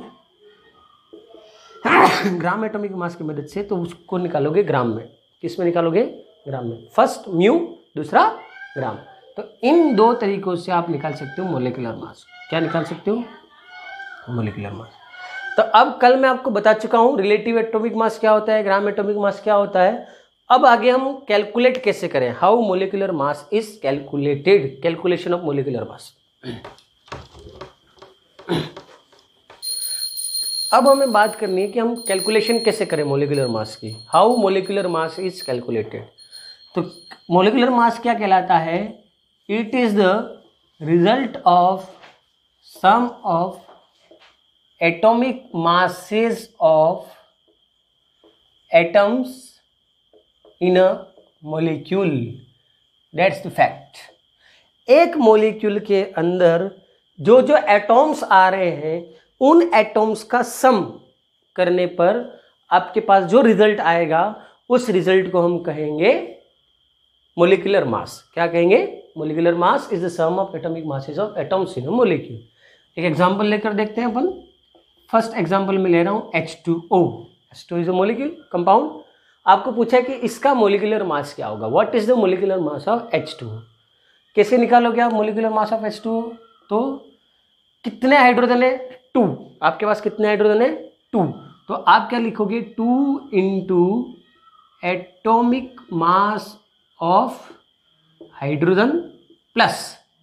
ग्राम एटॉमिक मास की मदद से तो उसको निकालोगे ग्राम में। किस में निकालोगे? ग्राम में। फर्स्ट म्यू, दूसरा ग्राम। तो इन दो तरीकों से आप निकाल सकते हो मोलिकुलर मास। क्या निकाल सकते हो? Molecular mass. तो अब कल मैं आपको बता चुका हूं रिलेटिव एटॉमिक मास क्या होता है, ग्राम एटॉमिक मास क्या होता है। अब आगे हम कैलकुलेट कैसे करें, how molecular mass is calculated, calculation of molecular mass. अब हमें बात करनी है कि हम कैलकुलेशन कैसे करें मोलिकुलर मास की। How molecular mass is calculated. तो मोलिकुलर मास क्या कहलाता है? It is the result of sum of atomic masses of atoms in a molecule. That's the fact. एक मोलिक्यूल के अंदर जो जो एटॉम्स आ रहे हैं उन एटॉम्स का सम करने पर आपके पास जो रिजल्ट आएगा उस रिजल्ट को हम कहेंगे मोलिकुलर मास। क्या कहेंगे? Molecular mass is the sum of atomic masses of atoms in a molecule. एक एग्जांपल लेकर देखते हैं अपन। फर्स्ट एग्जांपल में ले रहा हूं H two O. H two is a molecule compound. आपको पूछा है कि इसका मोलिकुलर मास क्या होगा, what is the molecular mass of H two O. कैसे निकालोगे आप molecular mass of H two O? तो कितने हाइड्रोजन है? टू, आपके पास कितने हाइड्रोजन है? टू। तो आप क्या लिखोगे? Two into atomic mass of hydrogen plus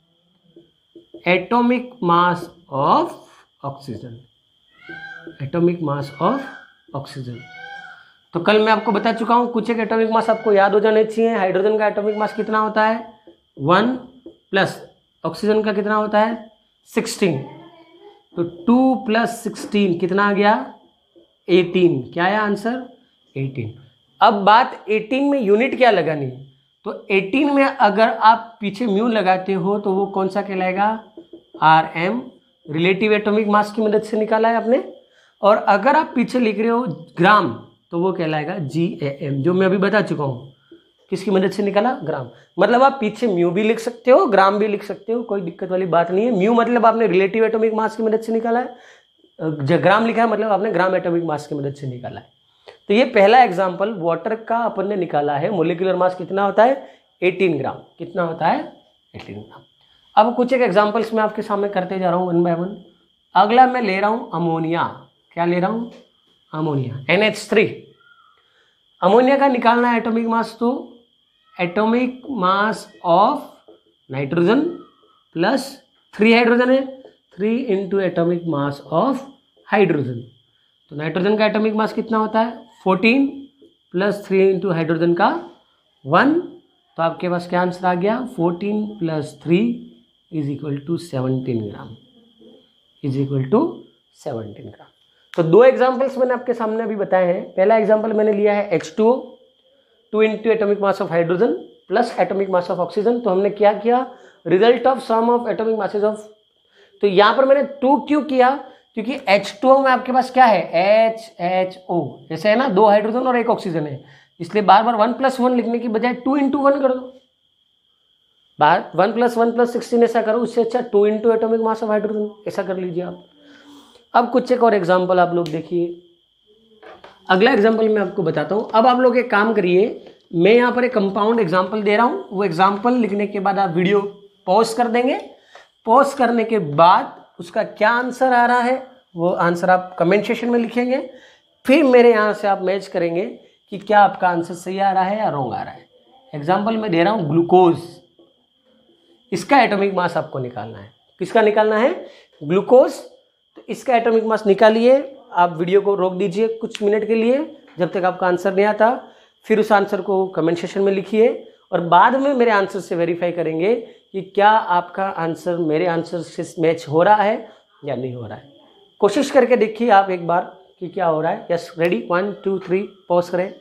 atomic mass of oxygen, atomic mass of oxygen. तो कल मैं आपको बता चुका हूं, कुछ एक एटॉमिक मास आपको याद हो जाने चाहिए। हाइड्रोजन का एटॉमिक मास कितना होता है? वन, प्लस ऑक्सीजन का कितना होता है? सिक्सटीन। तो टू प्लस सिक्सटीन कितना आ गया? एटीन। क्या आया आंसर? एटीन। अब बात एटीन में यूनिट क्या लगानी है, तो एटीन में अगर आप पीछे म्यू लगाते हो तो वो कौन सा कहलाएगा? R M, relative atomic mass की मदद से निकाला है आपने। और अगर आप पीछे लिख रहे हो ग्राम तो वो कहलाएगा जी ए एम, जो मैं अभी बता चुका हूँ। किसकी मदद से निकाला? ग्राम। मतलब आप पीछे म्यू भी लिख सकते हो, ग्राम भी लिख सकते हो, कोई दिक्कत वाली बात नहीं है। म्यू मतलब आपने रिलेटिव एटॉमिक मास की मदद से निकाला है, ग्राम लिखा है मतलब आपने ग्राम एटॉमिक मास की मदद से निकाला है। तो ये पहला एग्जाम्पल वाटर का अपन ने निकाला है। मोलिकुलर मास कितना होता है? Eighteen gram. कितना होता है? Eighteen gram. अब कुछ एक एग्जाम्पल्स मैं आपके सामने करते जा रहा हूँ वन बाय वन। अगला मैं ले रहा हूँ अमोनिया। क्या ले रहा हूँ? Ammonia, N H three. Ammonia का निकालना है एटॉमिक मास, तो atomic mass of nitrogen plus three hydrogen है, three into atomic mass of hydrogen. तो नाइट्रोजन का एटॉमिक मास कितना होता है? Fourteen plus three into hydrogen का वन। तो आपके पास क्या आंसर आ गया? Fourteen plus three is equal to seventeen gram, is equal to seventeen gram. तो दो एग्जाम्पल्स मैंने आपके सामने अभी बताए हैं। पहला एग्जाम्पल मैंने लिया है H two O, two into atomic mass of hydrogen plus atomic mass of oxygen. तो हमने क्या किया? Result of sum of atomic masses of. तो यहाँ पर मैंने टू क्यों किया? क्योंकि एच टू ओ में आपके पास क्या है? एच एच ओ, जैसे है ना, दो हाइड्रोजन और एक ऑक्सीजन है, इसलिए बार बार वन प्लस वन लिखने की बजाय टू इंटू वन कर दो। बार one plus one plus sixteen ऐसा करो, उससे अच्छा two into atomic mass of hydrogen ऐसा कर लीजिए आप। अब कुछ एक और एग्जाम्पल आप लोग देखिए। अगला एग्जाम्पल मैं आपको बताता हूँ। अब आप लोग एक काम करिए, मैं यहाँ पर एक कंपाउंड एग्जाम्पल दे रहा हूँ, वो एग्जाम्पल लिखने के बाद आप वीडियो पॉज कर देंगे। पॉज करने के बाद उसका क्या आंसर आ रहा है वो आंसर आप कमेंट सेक्शन में लिखेंगे। फिर मेरे यहाँ से आप मैच करेंगे कि क्या आपका आंसर सही आ रहा है या रॉन्ग आ रहा है। एग्जाम्पल मैं दे रहा हूँ ग्लूकोज, इसका एटॉमिक मास आपको निकालना है। किसका निकालना है? ग्लूकोज। तो इसका एटॉमिक मास निकालिए। आप वीडियो को रोक दीजिए कुछ मिनट के लिए, जब तक आपका आंसर नहीं आता। फिर उस आंसर को कमेंट सेक्शन में लिखिए और बाद में मेरे आंसर से वेरीफाई करेंगे कि क्या आपका आंसर मेरे आंसर से मैच हो रहा है या नहीं हो रहा है। कोशिश करके देखिए आप एक बार कि क्या हो रहा है। Yes, ready, one two three, pause करें।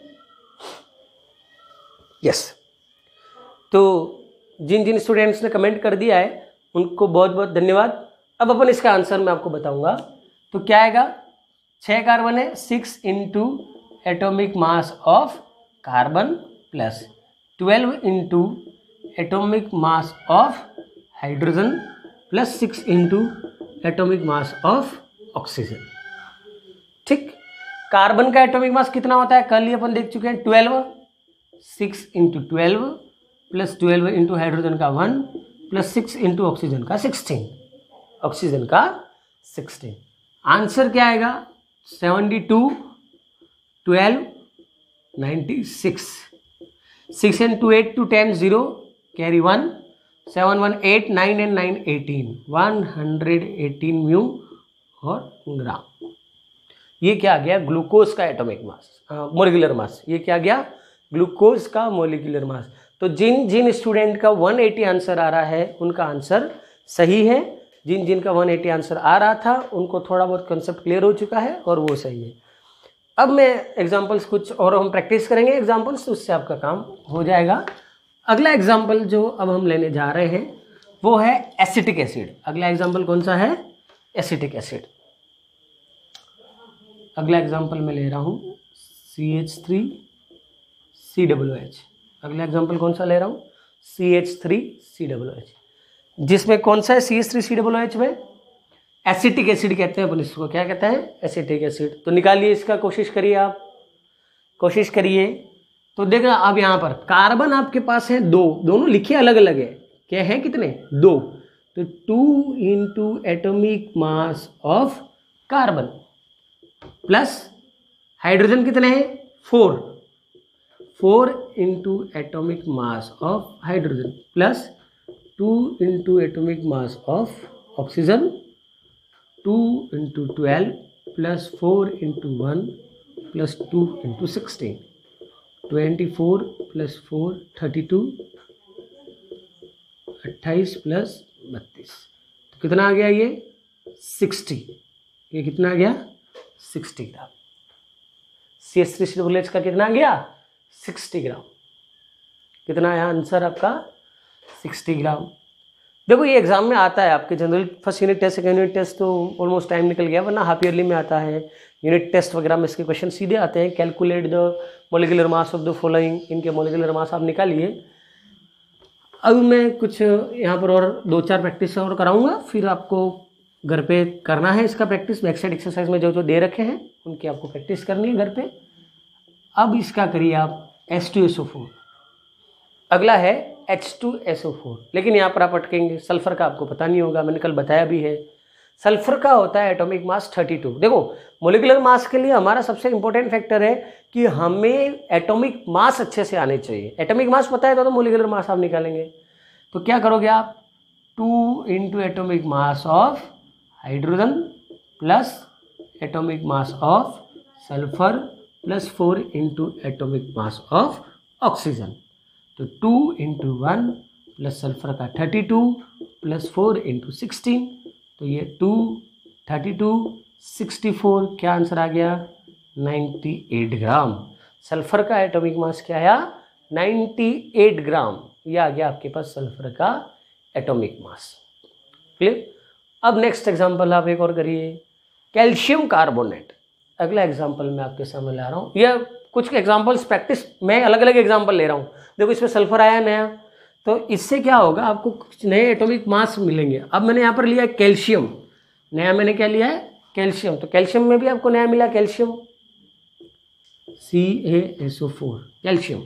यस, तो जिन जिन स्टूडेंट्स ने कमेंट कर दिया है उनको बहुत बहुत धन्यवाद। अब अपन इसका आंसर मैं आपको बताऊंगा। तो क्या आएगा? छः कार्बन है, six into atomic mass of carbon plus twelve into atomic mass of hydrogen plus six into atomic mass of oxygen. ठीक, कार्बन का एटोमिक मास कितना होता है? कल ही अपन देख चुके हैं, twelve. Six into twelve plus twelve into hydrogen का one plus six into oxygen का सिक्सटीन, ऑक्सीजन का सिक्सटीन। आंसर क्या आएगा? Seventy two, twelve, ninety six. Six and two eight two ten, zero, carry one, seven one eight, nine and nine eighteen, one hundred eighteen mu और gram. ये क्या आ गया? Glucose का atomic मास, molecular mass. ये क्या गया? ग्लूकोज का मोलिकुलर मास। तो जिन जिन स्टूडेंट का वन एटी आंसर आ रहा है उनका आंसर सही है। जिन जिन का वन एटी आंसर आ रहा था उनको थोड़ा बहुत कंसेप्ट क्लियर हो चुका है और वो सही है। अब मैं एग्जांपल्स कुछ और हम प्रैक्टिस करेंगे एग्जांपल्स, तो उससे आपका काम हो जाएगा। अगला एग्जांपल जो अब हम लेने जा रहे हैं वो है एसिटिक एसिड। अगला एग्जांपल कौन सा है? Acetic acid. अगला एग्जांपल मैं ले रहा हूँ C H three C W H. अगला एग्जांपल कौन सा ले रहा हूँ? C H three C W H, जिसमें कौन सा है? C H three C W H में एसिटिक एसिड कहते हैं अपन इसको। क्या कहते हैं? Acetic acid. तो निकालिए इसका, कोशिश करिए आप, कोशिश करिए। तो देखना अब यहाँ पर कार्बन आपके पास है दो, दोनों लिखे अलग अलग है। क्या है? कितने? दो। तो two into atomic mass of carbon plus hydrogen कितने हैं, four, four into atomic mass of hydrogen plus two into atomic mass of oxygen, two into twelve plus four into one plus two into sixteen, twenty four plus four thirty two, अट्ठाईस plus बत्तीस, तो कितना आ गया ये sixty, ये कितना आ गया sixty gram. C H three C double H का कितना आ गया सिक्सटी ग्राम, कितना आया आंसर आपका सिक्सटी ग्राम। देखो ये एग्जाम में आता है आपके general first unit test, second unit test तो ऑलमोस्ट टाइम निकल गया, वरना हाफ ईयरली में आता है, यूनिट टेस्ट वगैरह में इसके क्वेश्चन सीधे आते हैं। Calculate the molecular mass of the following, इनके मोलिकुलर मास आप निकालिए। अब मैं कुछ यहाँ पर और दो चार प्रैक्टिस और कराऊंगा, फिर आपको घर पे करना है इसका प्रैक्टिस। बैक साइड एक्सरसाइज में जो जो दे रखे हैं उनकी आपको प्रैक्टिस करनी है घर पे। अब इसका करिए आप H two S O four, अगला है H two S O four, लेकिन यहाँ पर आप अटकेंगे, सल्फर का आपको पता नहीं होगा, मैंने कल बताया भी है। सल्फर का होता है एटॉमिक मास थर्टी टू। देखो मोलिकुलर मास के लिए हमारा सबसे इंपॉर्टेंट फैक्टर है कि हमें एटॉमिक मास अच्छे से आने चाहिए। एटॉमिक मास पता है तो, तो मोलिकुलर मास आप निकालेंगे। तो क्या करोगे आप, two into atomic mass of hydrogen plus atomic mass of sulphur plus four into atomic mass of oxygen, तो two into one plus sulphur का thirty two plus four into sixteen, तो ये two thirty two sixty four, क्या answer आ गया ninety eight gram. Sulphur का atomic mass क्या आया नाइन्टी एट ग्राम, ये आ गया आपके पास सल्फर का एटॉमिक मास। क्लियर। अब नेक्स्ट एग्जांपल आप एक और करिए, कैल्शियम कार्बोनेट। अगला एग्जांपल मैं आपके सामने ला रहा हूँ, यह कुछ एग्जांपल्स प्रैक्टिस मैं अलग अलग एग्जांपल ले रहा हूँ। देखो इसमें सल्फर आया नया, तो इससे क्या होगा, आपको कुछ नए एटॉमिक मास मिलेंगे। अब मैंने यहाँ पर लिया है कैल्शियम, नया मैंने क्या लिया है कैल्शियम, तो कैल्शियम में भी आपको नया मिला calcium, C A S O four, calcium.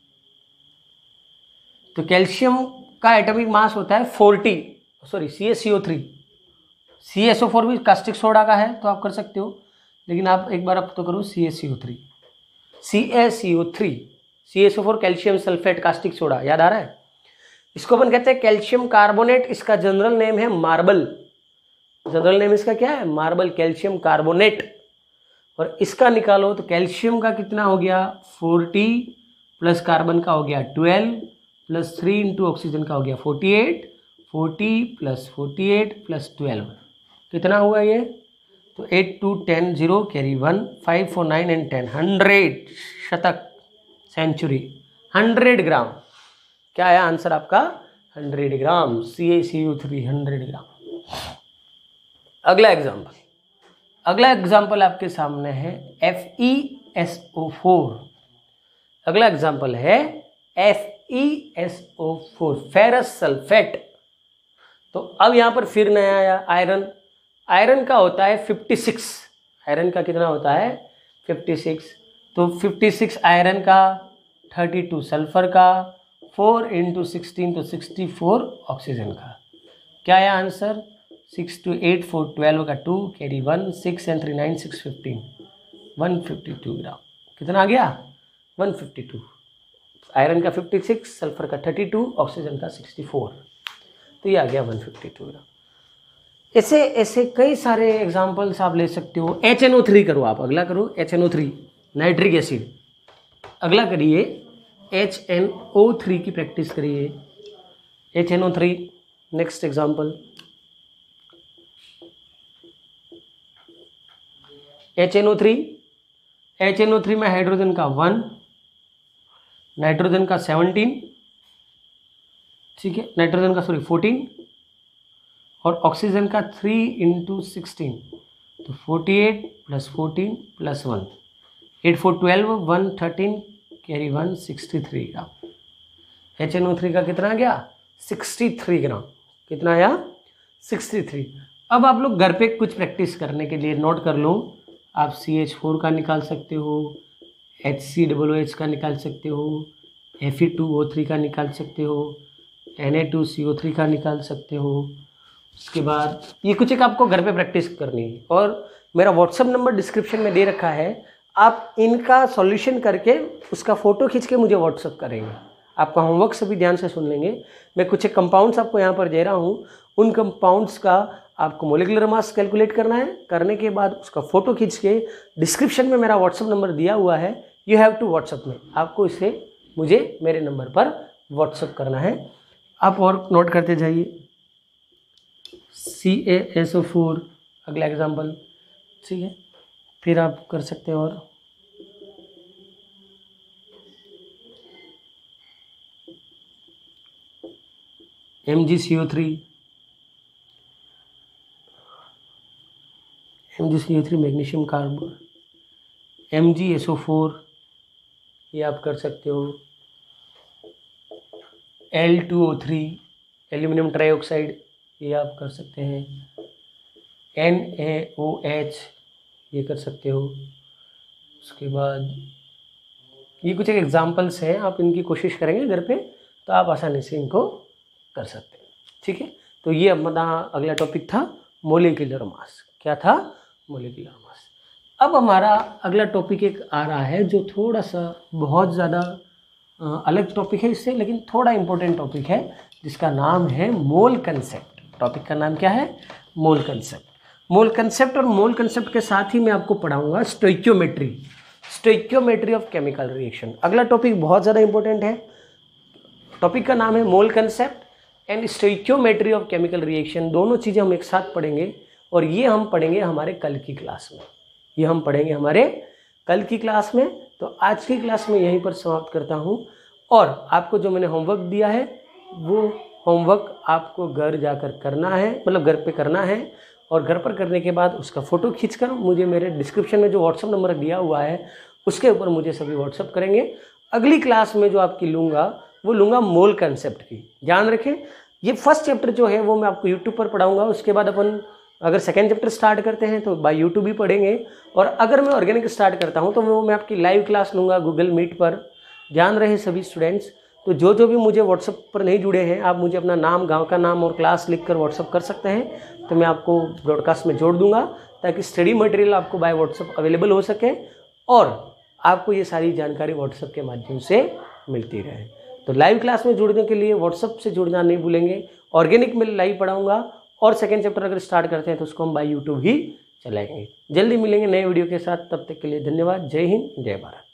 तो कैल्शियम का एटॉमिक मास होता है forty, sorry C A C O three, C S O four भी कास्टिक सोडा का है तो आप कर सकते हो, लेकिन आप एक बार अब तो करो C A C O three, C A C O three, C S O four calcium sulphate caustic soda, याद आ रहा है। इसको अपन कहते हैं कैल्शियम कार्बोनेट, इसका जनरल नेम है मार्बल, जनरल नेम इसका क्या है मार्बल, कैल्शियम कार्बोनेट। और इसका निकालो तो कैल्शियम का कितना हो गया फोर्टी प्लस कार्बन का हो गया twelve plus three into oxygen का हो गया forty eight, forty plus forty eight plus twelve कितना हुआ ये, तो eight two ten zero carry one, five four nine and ten, hundred, शतक, सेंचुरी, हंड्रेड ग्राम। क्या आया आंसर आपका hundred gram, C A C O three hundred gram. अगला example, अगला एग्जाम्पल आपके सामने है F E S O four. अगला एग्जाम्पल है F E S O four, ferrous sulphate. तो अब यहां पर फिर नया आया आयरन, आयरन का होता है फिफ्टी सिक्स, आयरन का कितना होता है फिफ्टी सिक्स, तो फिफ्टी सिक्स आयरन का, थर्टी टू सल्फर का, फोर इंटू सिक्सटीन तो सिक्सटी फोर ऑक्सीजन का। क्या आया answer, six two eight four twelve का two carry one, six and three nine six fifteen, one fifty two gram. कितना आ गया वन फिफ्टी टू, आयरन का फिफ्टी सिक्स, सल्फर का थर्टी टू, ऑक्सीजन का सिक्सटी फोर, तो ये आ गया वन फिफ्टी टू ग्राम। ऐसे ऐसे कई सारे एग्जाम्पल्स आप ले सकते हो। एच एन ओ थ्री करो आप, अगला करो H N O three, nitric acid. अगला करिए एच एन ओ थ्री की प्रैक्टिस करिए, H N O three. Next example H N O three, H N O three में हाइड्रोजन का वन, नाइट्रोजन का सेवनटीन, ठीक है, नाइट्रोजन का सॉरी फोर्टीन और ऑक्सीजन का थ्री इंटू सिक्सटीन, तो forty eight plus fourteen plus one, eight four twelve, one thirteen carry one, sixty three gram. H N O three का कितना आ गया सिक्सटी थ्री ग्राम, कितना आया सिक्सटी थ्री। अब आप लोग घर पे कुछ प्रैक्टिस करने के लिए नोट कर लो, आप सी एच फोर का निकाल सकते हो, एच सी डबल ओ एच का निकाल सकते हो, F E two O three का निकाल सकते हो, N A two C O three का निकाल सकते हो। उसके बाद ये कुछ एक आपको घर पे प्रैक्टिस करनी है। और मेरा व्हाट्सअप नंबर डिस्क्रिप्शन में दे रखा है, आप इनका सॉल्यूशन करके उसका फ़ोटो खींच के मुझे व्हाट्सअप करेंगे। आपका होमवर्क सभी ध्यान से सुन लेंगे। मैं कुछ एक कंपाउंड्स आपको यहाँ पर दे रहा हूँ, उन कंपाउंड्स का आपको मोलिकुलर मास कैलकुलेट करना है। करने के बाद उसका फ़ोटो खींच के डिस्क्रिप्शन में मेरा व्हाट्सअप नंबर दिया हुआ है, यू हैव टू व्हाट्सअप में, आपको इसे मुझे मेरे नंबर पर व्हाट्सअप करना है। आप और नोट करते जाइए। C A S O four अगला एग्जाम्पल, ठीक है। फिर आप कर सकते हैं और M G C O three, M G C O three magnesium carbon, M G S O four, ये आप कर सकते हो। L two O three aluminium trioxide, ये आप कर सकते हैं। एन ए ओ एच, ये कर सकते हो। उसके बाद ये कुछ एक एग्जांपल्स हैं, आप इनकी कोशिश करेंगे घर पे तो आप आसानी से इनको कर सकते हैं, ठीक है। तो ये अपना अगला टॉपिक था मोलिकुलर मास। क्या था? Molecular mass. अब हमारा अगला टॉपिक एक आ रहा है जो थोड़ा सा बहुत ज़्यादा अलग टॉपिक है इससे, लेकिन थोड़ा इम्पोर्टेंट टॉपिक है, जिसका नाम है मोल कंसेप्ट। टॉपिक का नाम क्या है? Mole concept. मोल कंसेप्ट और मोल कंसेप्ट के साथ ही मैं आपको पढ़ाऊंगा stoichiometry, stoichiometry of chemical reaction. अगला टॉपिक बहुत ज़्यादा इंपॉर्टेंट है। टॉपिक का नाम है mole concept and stoichiometry of chemical reaction. दोनों चीज़ें हम एक साथ पढ़ेंगे और ये हम पढ़ेंगे हमारे कल की क्लास में। ये हम पढ़ेंगे हमारे कल की क्लास में। तो आज की क्लास में यहीं पर समाप्त करता हूँ, और आपको जो मैंने होमवर्क दिया है वो होमवर्क आपको घर जाकर करना है, मतलब घर पे करना है, और घर पर करने के बाद उसका फ़ोटो खींचकर मुझे मेरे डिस्क्रिप्शन में जो व्हाट्सअप नंबर दिया हुआ है उसके ऊपर मुझे सभी व्हाट्सअप करेंगे। अगली क्लास में जो आपकी लूँगा वो लूँगा मोल कंसेप्ट की। ध्यान रखें, ये फर्स्ट चैप्टर जो है वो मैं आपको यूट्यूब पर पढ़ाऊँगा। उसके बाद अपन अगर सेकेंड चैप्टर स्टार्ट करते हैं तो बाय यूट्यूब ही पढ़ेंगे, और अगर मैं ऑर्गेनिक स्टार्ट करता हूँ तो वो मैं आपकी लाइव क्लास लूँगा गूगल मीट पर। ध्यान रहे सभी स्टूडेंट्स। तो जो जो भी मुझे व्हाट्सअप पर नहीं जुड़े हैं, आप मुझे अपना नाम, गांव का नाम और क्लास लिखकर व्हाट्सअप कर सकते हैं, तो मैं आपको ब्रॉडकास्ट में जोड़ दूंगा ताकि स्टडी मटेरियल आपको बाय व्हाट्सअप अवेलेबल हो सके और आपको ये सारी जानकारी व्हाट्सअप के माध्यम से मिलती रहे। तो लाइव क्लास में जुड़ने के लिए व्हाट्सअप से जुड़ना नहीं भूलेंगे। ऑर्गेनिक में लाइव पढ़ाऊँगा, और सेकेंड चैप्टर अगर स्टार्ट करते हैं तो उसको हम बाय यूट्यूब ही चलाएंगे। जल्दी मिलेंगे नए वीडियो के साथ, तब तक के लिए धन्यवाद। जय हिंद, जय भारत।